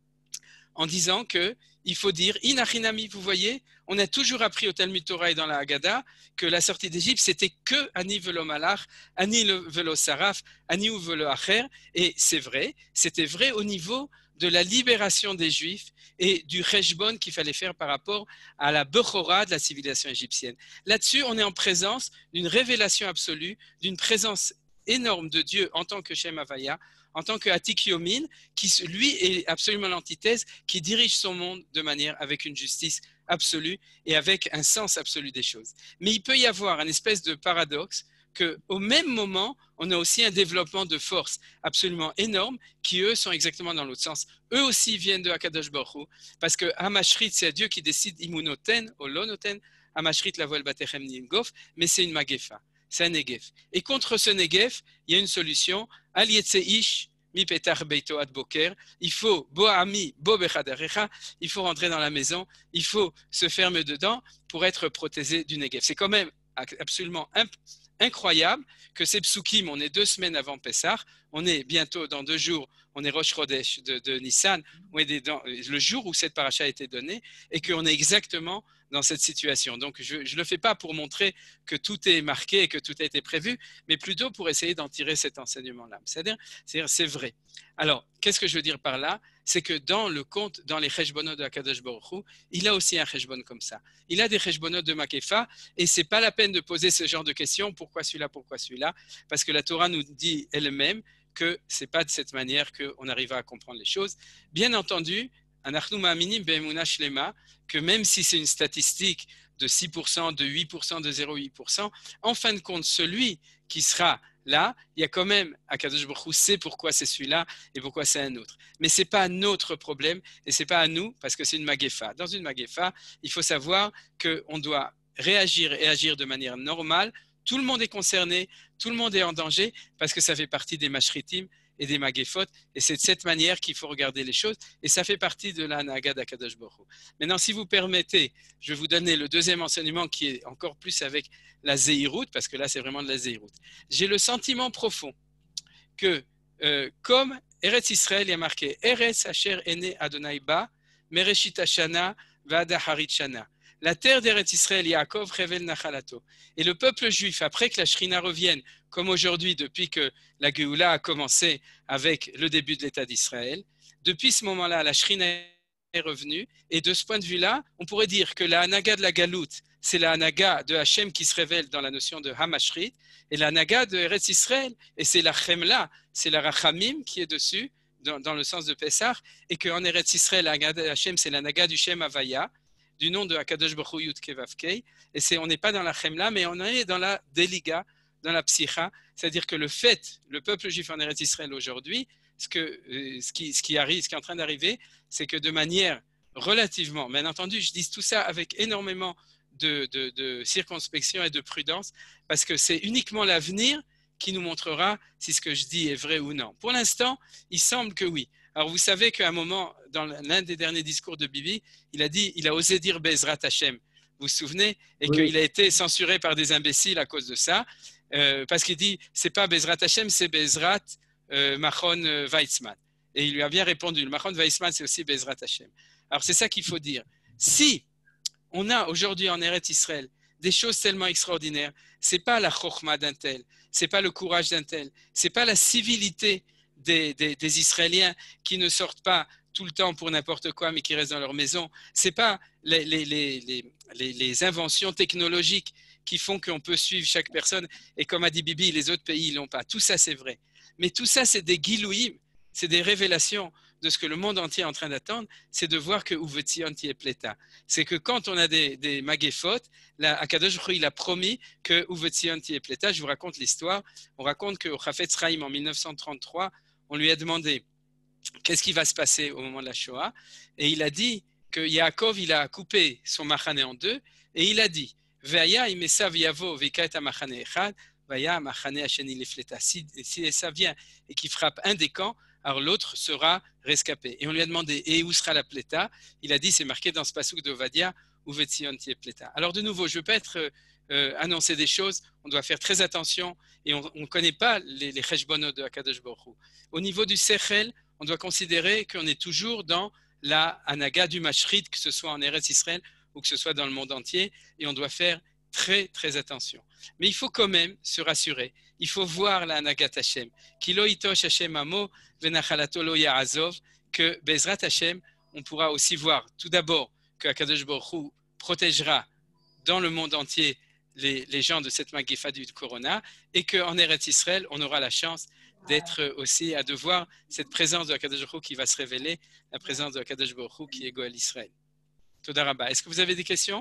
en disant qu'il faut dire, inachinami, vous voyez, on a toujours appris au Talmud Torah et dans la Haggadah que la sortie d'Égypte, c'était que ani velo malach, ani velo saraf, ani velo acher, et c'est vrai, c'était vrai au niveau de la libération des Juifs et du cheshbon qu'il fallait faire par rapport à la bechora de la civilisation égyptienne. Là-dessus, on est en présence d'une révélation absolue, d'une présence énorme de Dieu en tant que Shem Havaya, en tant que Atik Yomin, qui lui est absolument l'antithèse, qui dirige son monde de manière avec une justice absolue et avec un sens absolu des choses. Mais il peut y avoir un espèce de paradoxe qu'au même moment, on a aussi un développement de force absolument énorme qui, eux, sont exactement dans l'autre sens. Eux aussi viennent de Akadosh Baruch Hu, parce que Hamashrit, c'est Dieu qui décide Imunoten ou Lonoten, Hamashrit la voile Batechem Ningof, mais c'est une Magefa. C'est un Negef. Et contre ce Negef, il y a une solution. Al Yetzeish mi petar beito ad boker. Il faut boami bo bechadarecha. Il faut rentrer dans la maison. Il faut se fermer dedans pour être protégé du Negef. C'est quand même absolument incroyable que ces psukim, on est deux semaines avant Pessah, on est bientôt dans deux jours, on est Rosh Chodesh de, de Nissan, on est dans, le jour où cette paracha a été donnée, et qu'on est exactement dans cette situation. Donc, je ne le fais pas pour montrer que tout est marqué et que tout a été prévu, mais plutôt pour essayer d'en tirer cet enseignement-là. C'est-à-dire, c'est vrai. Alors, qu'est-ce que je veux dire par là? C'est que dans le conte, dans les cheshbonot de Akadosh Baruch Hu, il a aussi un cheshbon comme ça. Il a des cheshbonot de Makefa, et c'est pas la peine de poser ce genre de questions, pourquoi celui-là, pourquoi celui-là, parce que la Torah nous dit elle-même que c'est pas de cette manière qu'on arrivera à comprendre les choses. Bien entendu, Anachnu ma'aminim be'emuna shlema, que même si c'est une statistique de six pour cent, de huit pour cent, de zéro virgule huit pour cent, en fin de compte, celui qui sera là, il y a quand même, Akadosh Baruch Hu sait pourquoi c'est celui-là et pourquoi c'est un autre. Mais ce n'est pas notre problème et ce n'est pas à nous parce que c'est une magefa. Dans une magefa, il faut savoir qu'on doit réagir et agir de manière normale. Tout le monde est concerné, tout le monde est en danger parce que ça fait partie des mashritim et des magéphot, et c'est de cette manière qu'il faut regarder les choses, et ça fait partie de la Naga d'Akadosh Baruch Hu. Maintenant, si vous permettez, je vais vous donner le deuxième enseignement qui est encore plus avec la Zéhirout, parce que là, c'est vraiment de la Zéhirout. J'ai le sentiment profond que euh, comme Eretz Israël, il y a marqué Eretz Asher Ene Adonai Ba, Mereshit Hashana Vada Harit Shana. La terre d'Eretz Israël, Yaakov Revel Nachalato. Et le peuple juif, après que la Shrina revienne, comme aujourd'hui, depuis que la Géoula a commencé avec le début de l'État d'Israël, depuis ce moment-là, la Shrina est revenue. Et de ce point de vue-là, on pourrait dire que la Hanaga de la Galoute, c'est la Hanaga de Hachem qui se révèle dans la notion de Hamashrit, et la Hanaga de Eretz Israël, et c'est la Chemla, c'est la Rachamim qui est dessus, dans, dans le sens de Pessah, et qu'en Eretz Israël, la Hanaga de Hachem, c'est la Hanaga du Shem Havaya, du nom de Akadosh Baruch Hu Yud Kei Vav Kei, et c'est, on n'est pas dans la Chemla, mais on est dans la Deliga, dans la Psicha, c'est-à-dire que le fait, le peuple juif en Eretz Israël aujourd'hui, ce, que, euh, ce, qui, ce, qui arrive, ce qui est en train d'arriver, c'est que de manière relativement, bien entendu, je dis tout ça avec énormément de, de, de circonspection et de prudence, parce que c'est uniquement l'avenir qui nous montrera si ce que je dis est vrai ou non. Pour l'instant, il semble que oui. Alors vous savez qu'à un moment, dans l'un des derniers discours de Bibi, il a dit, il a osé dire Bezrat Hashem, vous vous souvenez, et oui. qu'il a été censuré par des imbéciles à cause de ça, euh, parce qu'il dit, c'est pas Bezrat Hashem, c'est Bezrat euh, Machon Weizmann. Et il lui a bien répondu, le Machon Weizmann, c'est aussi Bezrat Hashem. Alors c'est ça qu'il faut dire. Si on a aujourd'hui en Eretz Israël des choses tellement extraordinaires, c'est pas la chokhma d'un tel, c'est pas le courage d'un tel, c'est pas la civilité des, des, des Israéliens qui ne sortent pas tout le temps pour n'importe quoi, mais qui restent dans leur maison, c'est pas les, les, les, les, les, les inventions technologiques qui font qu'on peut suivre chaque personne, et comme a dit Bibi, les autres pays, ils l'ont pas. Tout ça, c'est vrai. Mais tout ça, c'est des gilouïm, c'est des révélations de ce que le monde entier est en train d'attendre, c'est de voir que Uvetzion tiye pleta. C'est que quand on a des, des magéphot, la Akadosh Baruch Hu, il a promis que Uvetzion tiye pleta. Je vous raconte l'histoire. On raconte qu'au Chafetz Chaim, en mille neuf cent trente-trois, on lui a demandé qu'est-ce qui va se passer au moment de la Shoah, et il a dit que Yaakov, il a coupé son machane en deux, et il a dit Ve'aya im Esav yavo v'ikaet ha'machane echad, ve'aya ha'machane hasheni lifleta. Si Esav vient et qui frappe un des camps, alors l'autre sera rescapé. Et on lui a demandé, et où sera la pléta? Il a dit, c'est marqué dans ce passouk de Ovadia, Uvetzion tiye pleta. Alors de nouveau, je ne veux pas être euh, annoncer des choses, on doit faire très attention, et on ne connaît pas les, les cheshbonot de Akadosh Baruch Hu. Au niveau du sechel, on doit considérer qu'on est toujours dans la hanaga du mashrit, que ce soit en Eretz Israël ou que ce soit dans le monde entier, et on doit faire très très attention. Mais il faut quand même se rassurer. Il faut voir la hanagat Hashem. Ki lo yitosh Hashem amo venachalato lo ya'azov, que Bezrat Hashem, on pourra aussi voir tout d'abord que Akadosh Baruch Hu protégera dans le monde entier les, les gens de cette magéfa du Corona, et qu'en Eretz Israël, on aura la chance d'être aussi, à de voir cette présence de Akadosh Baruch Hu qui va se révéler, la présence de Akadosh Baruch Hu qui est Goël Israël. Toda Rabba. Est-ce que vous avez des questions?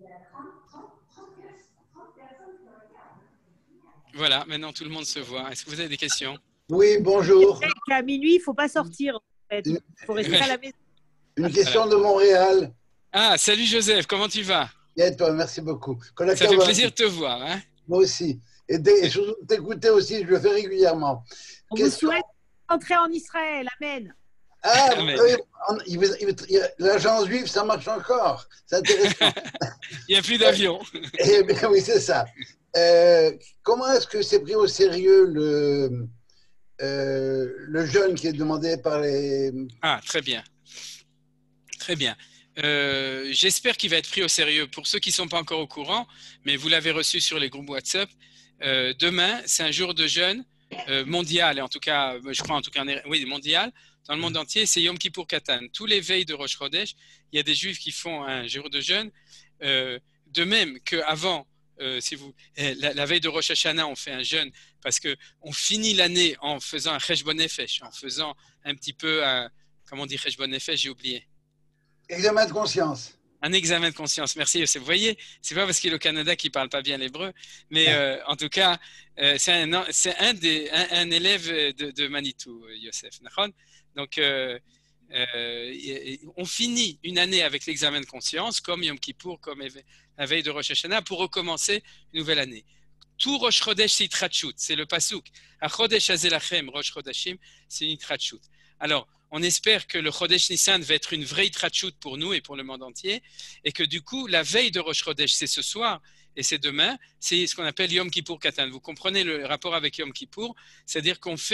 Voilà, maintenant tout le monde se voit. Est-ce que vous avez des questions? Oui, bonjour. À minuit, il ne faut pas sortir. En fait. Il faut rester à la maison. Une question de Montréal. Ah, salut Joseph, comment tu vas? Bien, toi, merci beaucoup. Ça fait plaisir de te voir. Hein? Moi aussi. Et t'écouter aussi, je le fais régulièrement. On question... vous souhaite entrer en Israël. Amen. Ah, l'agence juive, ça marche encore. C'est intéressant. Il n'y a plus d'avion. Eh bien, oui, c'est ça. Euh, comment est-ce que c'est pris au sérieux le, euh, le jeûne qui est demandé par les… Ah, très bien. Très bien. Euh, j'espère qu'il va être pris au sérieux pour ceux qui ne sont pas encore au courant, mais vous l'avez reçu sur les groupes WhatsApp. Euh, demain, c'est un jour de jeûne euh, mondial, et en tout cas, je crois en tout cas, oui, mondial, dans le monde entier, c'est Yom Kippour Katan. Tous les veilles de Rosh Chodesh, il y a des Juifs qui font un jour de jeûne, euh, de même qu'avant, Euh, si vous, la, la veille de Rosh Hashanah, on fait un jeûne parce qu'on finit l'année en faisant un Cheshbon Nefesh, en faisant un petit peu, un, comment on dit Cheshbon Nefesh, j'ai oublié. Examen de conscience. Un examen de conscience, merci Youssef. Vous voyez, c'est pas parce qu'il est au Canada qu'il ne parle pas bien l'hébreu, mais euh, en tout cas, euh, c'est, un, c'est un, des, un, un élève de, de Manitou, Youssef. Donc, euh, euh, on finit une année avec l'examen de conscience, comme Yom Kippour, comme la veille de Rosh Hashanah, pour recommencer une nouvelle année. Tout Rosh Chodesh, c'est Itratchut, c'est le Pasuk. A Chodesh Azelachem, Rosh Chodashim, c'est une Itratchut. Alors, on espère que le Chodesh Nissan va être une vraie Itratchut pour nous et pour le monde entier, et que du coup, la veille de Rosh Chodesh, c'est ce soir et c'est demain, c'est ce qu'on appelle Yom Kippour Katan. Vous comprenez le rapport avec Yom Kippour, c'est-à-dire qu'on fait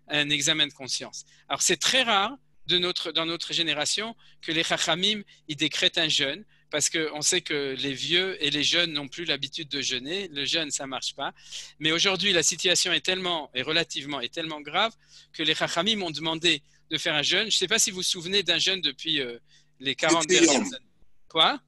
un examen de conscience. Alors, c'est très rare de notre, dans notre génération que les chachamim, ils décrètent un jeûne, parce qu'on sait que les vieux et les jeunes n'ont plus l'habitude de jeûner. Le jeûne, ça ne marche pas. Mais aujourd'hui, la situation est tellement, est relativement, est tellement grave que les chachamim m'ont demandé de faire un jeûne. Je ne sais pas si vous vous souvenez d'un jeûne depuis euh, les quarante dernières années. Quoi?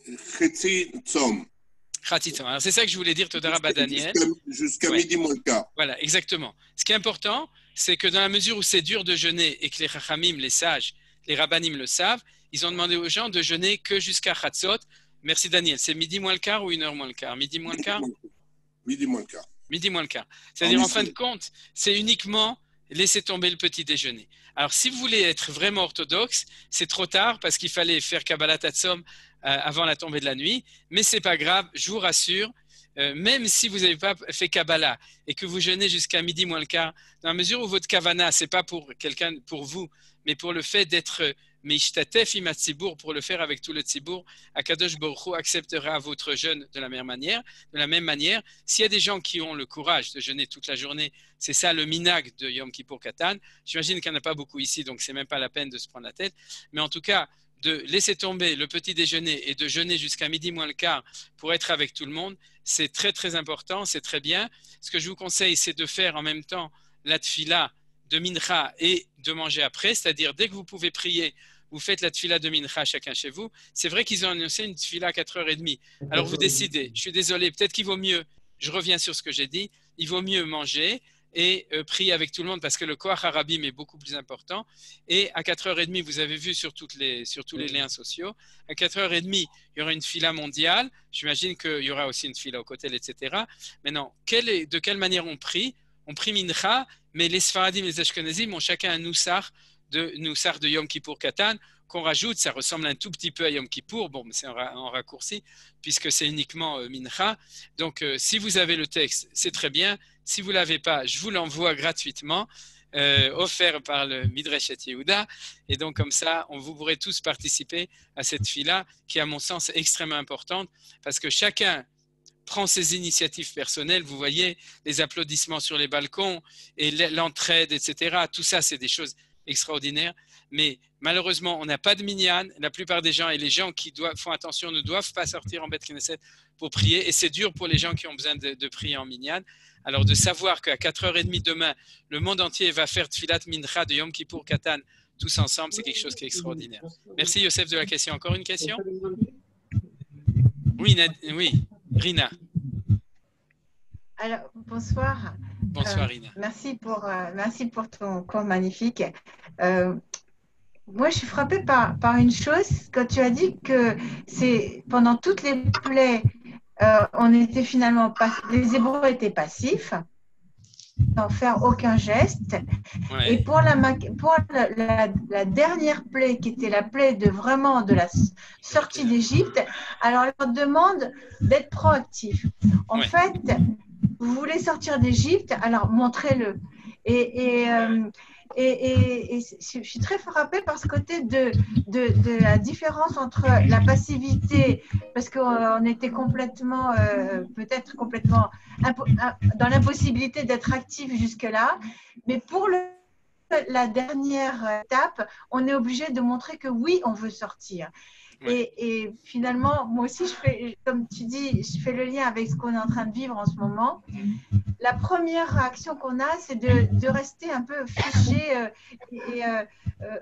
Chetzi Tzom. Alors, c'est ça que je voulais dire, Todara Badaniel. Jusqu'à Ouais. midi moins le quart. Voilà, exactement. Ce qui est important, c'est que dans la mesure où c'est dur de jeûner et que les chachamim, les sages, les rabbanim le savent, ils ont demandé aux gens de jeûner que jusqu'à Chatzot. Merci Daniel. C'est midi moins le quart ou une heure moins le quart? Midi moins le quart? Midi moins le quart. Midi moins le quart. C'est-à-dire, en fin de compte, c'est uniquement laisser tomber le petit déjeuner. Alors, si vous voulez être vraiment orthodoxe, c'est trop tard parce qu'il fallait faire Kabbalat Hatzom euh, avant la tombée de la nuit. Mais c'est pas grave, je vous rassure. Euh, même si vous n'avez pas fait Kabbalah et que vous jeûnez jusqu'à midi moins le quart, dans la mesure où votre Kavana, c'est pas pour quelqu'un, pour vous, mais pour le fait d'être Meishtatef im hatzibour, pour le faire avec tout le tzibour, Akadosh Baruch Hu acceptera votre jeûne de la même manière. De la même manière, s'il y a des gens qui ont le courage de jeûner toute la journée, c'est ça le minag de Yom Kippur Katan. J'imagine qu'il n'y en a pas beaucoup ici, donc c'est même pas la peine de se prendre la tête. Mais en tout cas, de laisser tomber le petit déjeuner et de jeûner jusqu'à midi moins le quart pour être avec tout le monde, c'est très très important, c'est très bien. Ce que je vous conseille, c'est de faire en même temps la tfila de mincha et de manger après, c'est-à-dire dès que vous pouvez prier, vous faites la tfila de mincha chacun chez vous. C'est vrai qu'ils ont annoncé une tfila à quatre heures trente. Alors vous décidez, je suis désolé, peut-être qu'il vaut mieux, je reviens sur ce que j'ai dit, il vaut mieux manger et euh, prier avec tout le monde parce que le koach harabim est beaucoup plus important. Et à quatre heures trente, vous avez vu sur, toutes les, sur tous les liens sociaux, à quatre heures trente, il y aura une fila mondiale. J'imagine qu'il y aura aussi une fila au côté, et cetera. Maintenant, quelle est, de quelle manière on prie? On prie mincha, mais les Sfaradim et les Ashkenazim ont chacun un noussar de, noussar de Yom Kippur Katan qu'on rajoute. Ça ressemble un tout petit peu à Yom Kippur, bon, mais c'est en, en raccourci puisque c'est uniquement euh, mincha. Donc, euh, si vous avez le texte, c'est très bien. Si vous ne l'avez pas, je vous l'envoie gratuitement, euh, offert par le Midrash et Yehuda. Et donc, comme ça, on, vous pourrez tous participer à cette fila qui, à mon sens, est extrêmement importante parce que chacun prend ses initiatives personnelles. Vous voyez les applaudissements sur les balcons et l'entraide, et cetera. Tout ça, c'est des choses extraordinaires. Mais malheureusement, on n'a pas de minyan. La plupart des gens et les gens qui doivent, font attention ne doivent pas sortir en Beth Knesset pour prier. Et c'est dur pour les gens qui ont besoin de, de prier en minyan. Alors de savoir qu'à quatre heures trente demain, le monde entier va faire Tfilat Mincha de Yom Kippur Katan tous ensemble, c'est quelque chose qui est extraordinaire. Merci Youssef de la question. Encore une question? Oui, Nad... oui. Rina. Alors, bonsoir. Bonsoir, Euh, Rina. merci, pour, euh, merci pour ton cours magnifique. Euh, moi, je suis frappée par, par une chose, quand tu as dit que c'est pendant toutes les plaies, euh, on était finalement pas, les Hébreux étaient passifs, sans faire aucun geste. Ouais. Et pour, la, pour la, la, la dernière plaie, qui était la plaie de vraiment de la sortie d'Égypte, alors on leur demande d'être proactif. En Ouais. fait, vous voulez sortir d'Égypte, alors montrez-le. Et, et, euh, et, et, et je suis très frappée par ce côté de, de, de la différence entre la passivité, parce qu'on était complètement, euh, peut-être complètement dans l'impossibilité d'être actif jusque-là, mais pour le, la dernière étape, on est obligé de montrer que oui, on veut sortir. Et, et finalement, moi aussi, je fais, comme tu dis, je fais le lien avec ce qu'on est en train de vivre en ce moment. La première réaction qu'on a, c'est de, de rester un peu figé euh, et euh, euh,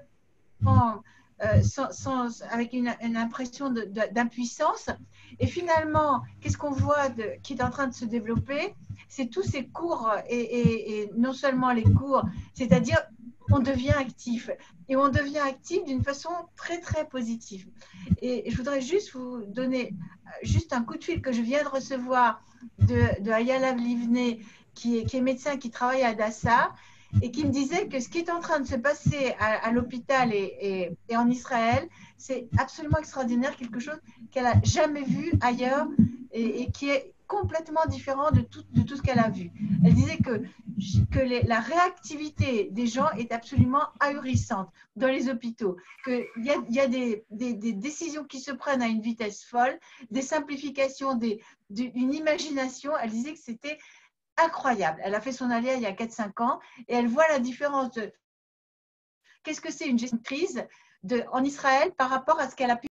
en, euh, sans, sans, avec une, une impression de, de, d'impuissance. Et finalement, qu'est-ce qu'on voit de, qui est en train de se développer? C'est tous ces cours, et, et, et non seulement les cours, c'est-à-dire on devient actif. Et on devient actif d'une façon très, très positive. Et je voudrais juste vous donner juste un coup de fil que je viens de recevoir de, de Ayala Livne, qui est, qui est médecin, qui travaille à Dassa, et qui me disait que ce qui est en train de se passer à, à l'hôpital et, et, et en Israël, c'est absolument extraordinaire, quelque chose qu'elle n'a jamais vu ailleurs et, et qui est complètement différent de tout, de tout ce qu'elle a vu. Elle disait que, que les, la réactivité des gens est absolument ahurissante dans les hôpitaux, qu'il y a, y a des, des, des décisions qui se prennent à une vitesse folle, des simplifications, des, des, une imagination. Elle disait que c'était incroyable. Elle a fait son alia il y a quatre cinq ans et elle voit la différence de qu'est-ce que c'est une gestion de crise de, en Israël par rapport à ce qu'elle a pu